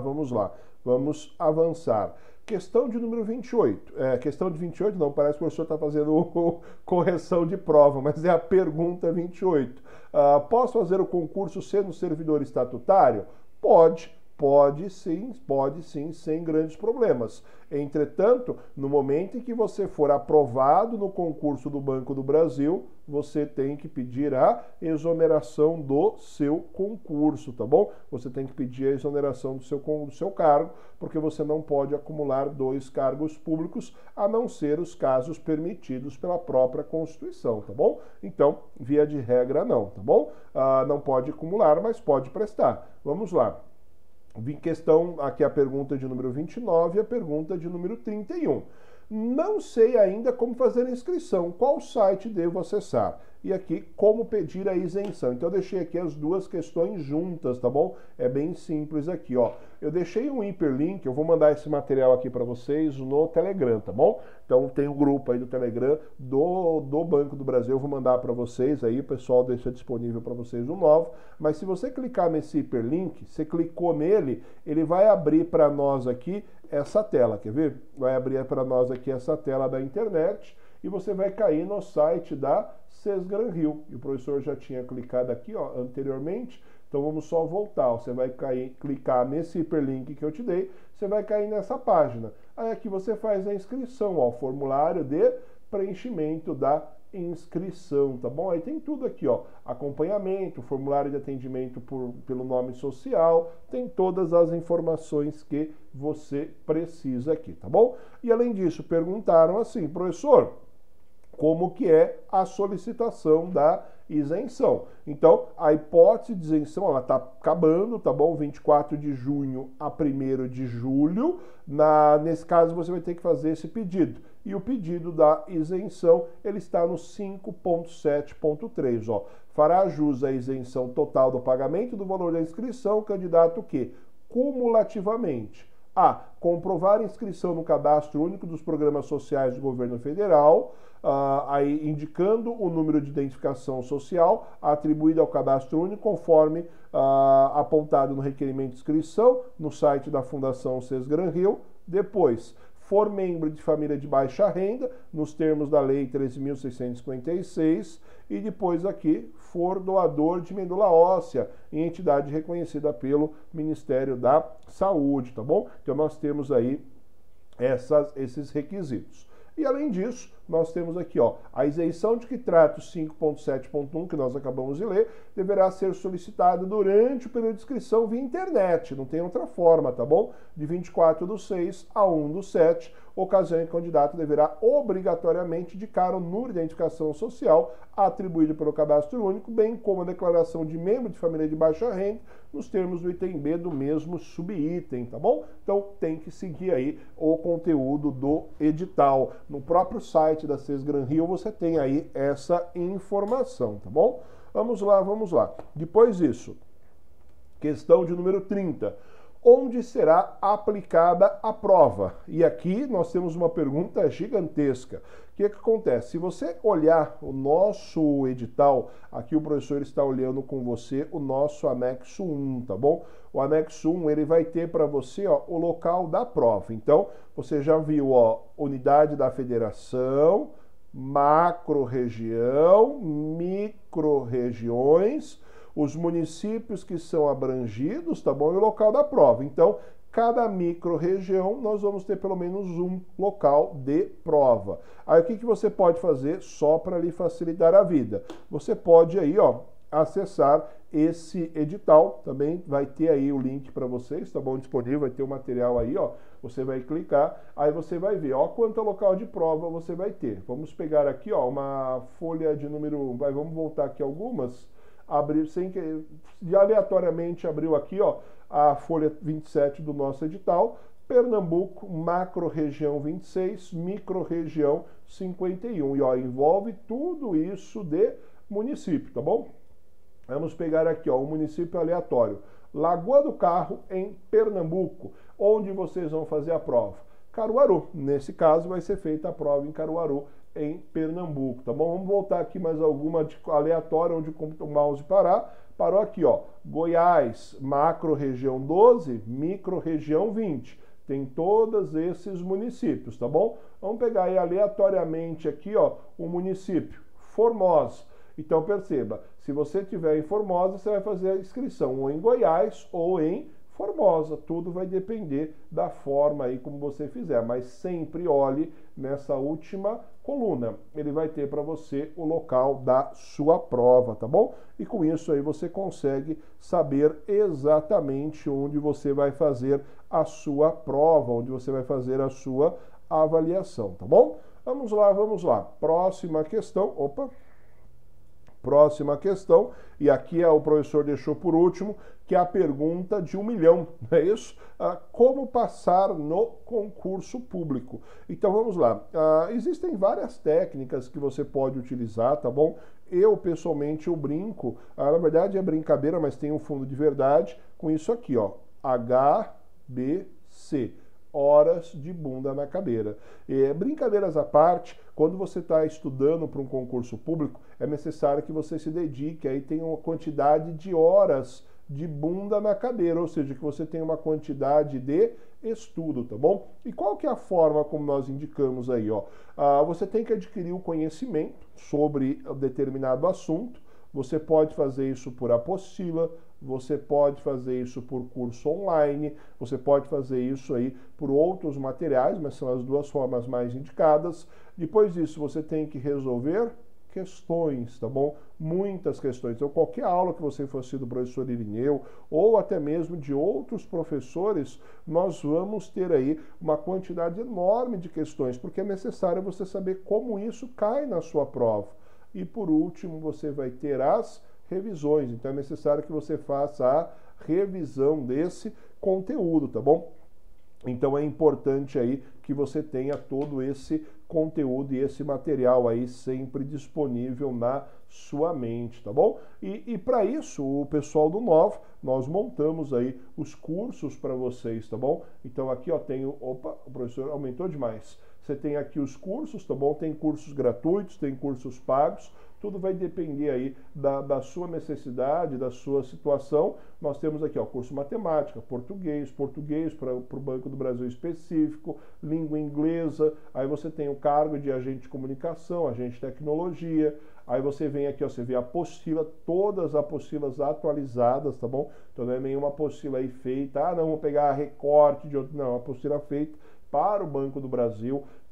vamos avançar. Questão de número 28. Questão de 28, não, parece que o professor está fazendo correção de prova, mas é a pergunta 28. Posso fazer o concurso sendo servidor estatutário? Pode sim, sem grandes problemas. Entretanto, no momento em que você for aprovado no concurso do Banco do Brasil, você tem que pedir a exoneração do seu concurso, tá bom? Você tem que pedir a exoneração do seu cargo, porque você não pode acumular 2 cargos públicos, a não ser os casos permitidos pela própria Constituição, tá bom? Então, via de regra, não, tá bom? Não pode acumular, mas pode prestar. Vamos lá. Questão, aqui a pergunta de número 29 e a pergunta de número 31. Não sei ainda como fazer a inscrição, qual site devo acessar? E aqui, como pedir a isenção. Então, eu deixei aqui as duas questões juntas, tá bom? É bem simples aqui, ó. Eu deixei um hiperlink, eu vou mandar esse material aqui para vocês no Telegram, tá bom? Então, tem um grupo aí do Telegram do Banco do Brasil, eu vou mandar para vocês aí, o pessoal deixa disponível para vocês o novo. Mas se você clicar nesse hiperlink, você clicou nele, ele vai abrir para nós aqui essa tela, quer ver? Vai abrir para nós aqui essa tela da internet e você vai cair no site da Sesgranrio. E o professor já tinha clicado aqui, ó, anteriormente, então vamos só voltar. Você vai clicar nesse hiperlink que eu te dei, você vai cair nessa página. Aí aqui você faz a inscrição, ó, formulário de preenchimento da inscrição, tá bom? Aí tem tudo aqui, ó, acompanhamento, formulário de atendimento pelo nome social, tem todas as informações que você precisa aqui, tá bom? E além disso, perguntaram assim, professor, como que é a solicitação da isenção? Então, a hipótese de isenção, ela está acabando, tá bom? 24 de junho a 1º de julho. Nesse caso, você vai ter que fazer esse pedido. E o pedido da isenção, ele está no 5.7.3, ó. Fará jus à isenção total do pagamento do valor da inscrição, candidato que, cumulativamente, a. comprovar a inscrição no cadastro único dos programas sociais do governo federal, aí indicando o número de identificação social atribuído ao cadastro único conforme apontado no requerimento de inscrição no site da Fundação Sesgranrio. Depois, for membro de família de baixa renda, nos termos da Lei 13.656, e depois aqui, for doador de medula óssea em entidade reconhecida pelo Ministério da Saúde, tá bom? Então nós temos aí esses requisitos. E além disso, nós temos aqui, ó, a isenção de que trata o 5.7.1, que nós acabamos de ler, deverá ser solicitado durante o período de inscrição via internet, não tem outra forma, tá bom? De 24/6 a 1/7, ocasião em que o candidato deverá obrigatoriamente indicar o número de identificação social atribuído pelo cadastro único, bem como a declaração de membro de família de baixa renda, nos termos do item B do mesmo subitem, tá bom? Então tem que seguir aí o conteúdo do edital. No próprio site da CES Gran Rio você tem aí essa informação, tá bom? Vamos lá, vamos lá. Depois disso, questão de número 30. Onde será aplicada a prova? E aqui nós temos uma pergunta gigantesca. O que acontece? Se você olhar o nosso edital, aqui o professor está olhando com você o nosso anexo 1, tá bom? O anexo 1, ele vai ter para você, ó, o local da prova. Então, você já viu, ó, unidade da federação, macro-região, micro-regiões, os municípios que são abrangidos, tá bom? E o local da prova. Então, cada micro-região, nós vamos ter pelo menos um local de prova. Aí, o que você pode fazer só para lhe facilitar a vida? Você pode aí, ó, acessar esse edital, também vai ter aí o link para vocês, tá bom? Disponível, vai ter o material aí, ó. Você vai clicar, aí você vai ver, ó, quanto local de prova você vai ter. Vamos pegar aqui, ó, uma folha de número, vamos voltar aqui algumas. Abriu sem que aleatoriamente abriu aqui, ó, a folha 27 do nosso edital. Pernambuco, macro-região 26, micro-região 51. E ó, envolve tudo isso de município, tá bom? Vamos pegar aqui, ó, um município aleatório. Lagoa do Carro, em Pernambuco. Onde vocês vão fazer a prova? Caruaru. Nesse caso, vai ser feita a prova em Caruaru, em Pernambuco, tá bom? Vamos voltar aqui mais alguma aleatória, onde o mouse parar. Parou aqui, ó, Goiás, macro-região 12, micro-região 20. Tem todos esses municípios, tá bom? Vamos pegar aí aleatoriamente aqui, ó, o município Formosa. Então perceba, se você tiver em Formosa, você vai fazer a inscrição ou em Goiás ou em Formosa. Tudo vai depender da forma aí como você fizer, mas sempre olhe nessa última coluna. Ele vai ter para você o local da sua prova, tá bom? E com isso aí você consegue saber exatamente onde você vai fazer a sua prova, onde você vai fazer a sua avaliação, tá bom? Vamos lá, vamos lá. Próxima questão. Opa! Próxima questão, e aqui o professor deixou por último, que é a pergunta de 1 milhão, não é isso? Como passar no concurso público? Então vamos lá, existem várias técnicas que você pode utilizar, tá bom? Eu, pessoalmente, eu brinco, na verdade é brincadeira, mas tem um fundo de verdade, com isso aqui, ó, HBC. Horas de bunda na cadeira. Brincadeiras à parte, quando você está estudando para um concurso público, é necessário que você se dedique, aí tem uma quantidade de horas de bunda na cadeira, ou seja, que você tem uma quantidade de estudo, tá bom? E qual que é a forma como nós indicamos aí, ó? Você tem que adquirir o conhecimento sobre determinado assunto, você pode fazer isso por apostila, você pode fazer isso por curso online, você pode fazer isso aí por outros materiais, mas são as duas formas mais indicadas. Depois disso, você tem que resolver questões, tá bom? Muitas questões. Então, qualquer aula que você for assistir do professor Irineu, ou até mesmo de outros professores, nós vamos ter aí uma quantidade enorme de questões, porque é necessário você saber como isso cai na sua prova. E por último, você vai ter as revisões. Então é necessário que você faça a revisão desse conteúdo, tá bom? Então é importante aí que você tenha todo esse conteúdo e esse material aí sempre disponível na sua mente, tá bom? E para isso, o pessoal do Novo, nós montamos aí os cursos para vocês, tá bom? Então aqui, ó, tenho... Opa, o professor aumentou demais. Você tem aqui os cursos, tá bom? Tem cursos gratuitos, tem cursos pagos, tudo vai depender aí da sua necessidade, da sua situação. Nós temos aqui, ó, curso matemática, português para o Banco do Brasil específico, língua inglesa, aí você tem o cargo de agente de comunicação, agente de tecnologia, aí você vem aqui, ó, você vê a apostila, todas as apostilas atualizadas, tá bom? Então não é nenhuma apostila aí feita, não, vou pegar recorte de outro, não, a apostila feita para o Banco do Brasil,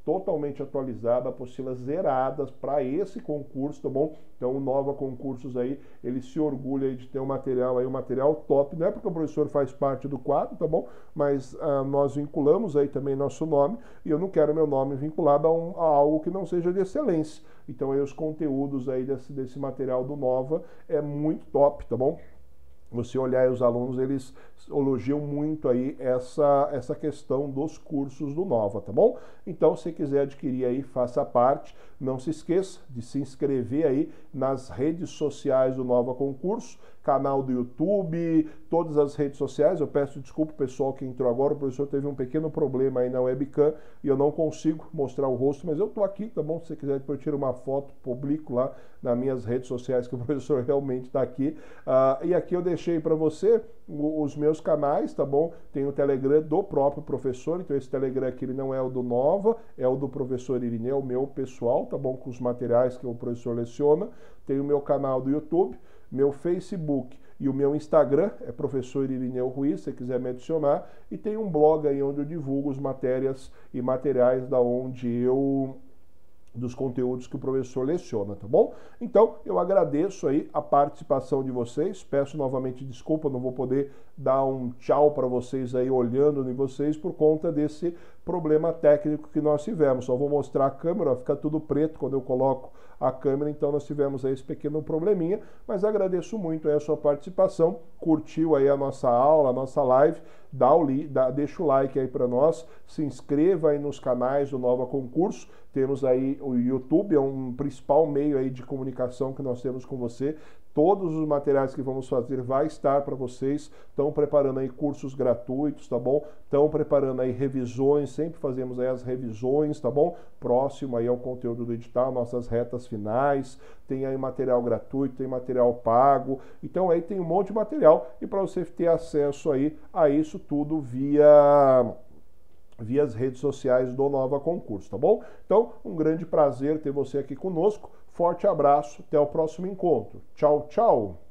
totalmente atualizada, apostilas zeradas para esse concurso, tá bom? Então o Nova Concursos aí, ele se orgulha aí de ter um material aí, um material top, não é porque o professor faz parte do quadro, tá bom? Mas nós vinculamos aí também nosso nome, e eu não quero meu nome vinculado a algo que não seja de excelência. Então aí os conteúdos aí desse material do Nova é muito top, tá bom? Você olhar aí, os alunos, eles elogiam muito aí essa questão dos cursos do Nova, tá bom? Então, se quiser adquirir aí, faça parte. Não se esqueça de se inscrever aí nas redes sociais do Nova Concurso, canal do YouTube, todas as redes sociais. Eu peço desculpa, pessoal, que entrou agora. O professor teve um pequeno problema aí na webcam e eu não consigo mostrar o rosto, mas eu tô aqui, tá bom? Se você quiser, depois eu tiro uma foto, publico lá nas minhas redes sociais que o professor realmente está aqui. E aqui eu deixei para você os meus canais, tá bom? Tem o Telegram do próprio professor, então esse Telegram aqui ele não é o do Nova, é o do professor Irineu, o meu pessoal, tá bom? Com os materiais que o professor leciona. Tem o meu canal do YouTube, meu Facebook e o meu Instagram é professor Irineu Ruiz, se você quiser me adicionar, e tem um blog aí onde eu divulgo as matérias e materiais dos conteúdos que o professor leciona, tá bom? Então, eu agradeço aí a participação de vocês, peço novamente desculpa, não vou poder dar um tchau para vocês aí olhando em vocês por conta desse problema técnico que nós tivemos. Só vou mostrar a câmera, fica tudo preto quando eu coloco a câmera, então nós tivemos aí esse pequeno probleminha, mas agradeço muito aí a sua participação, curtiu aí a nossa aula, a nossa live, deixa o like aí para nós, se inscreva aí nos canais do Nova Concurso, temos aí o YouTube, é um principal meio aí de comunicação que nós temos com você. Todos os materiais que vamos fazer vai estar para vocês. Estão preparando aí cursos gratuitos, tá bom? Estão preparando aí revisões, sempre fazemos aí as revisões, tá bom? Próximo aí ao conteúdo do edital, nossas retas finais. Tem aí material gratuito, tem material pago. Então aí tem um monte de material e para você ter acesso aí a isso tudo via as redes sociais do Nova Concurso, tá bom? Então, um grande prazer ter você aqui conosco. Forte abraço, até o próximo encontro. Tchau, tchau!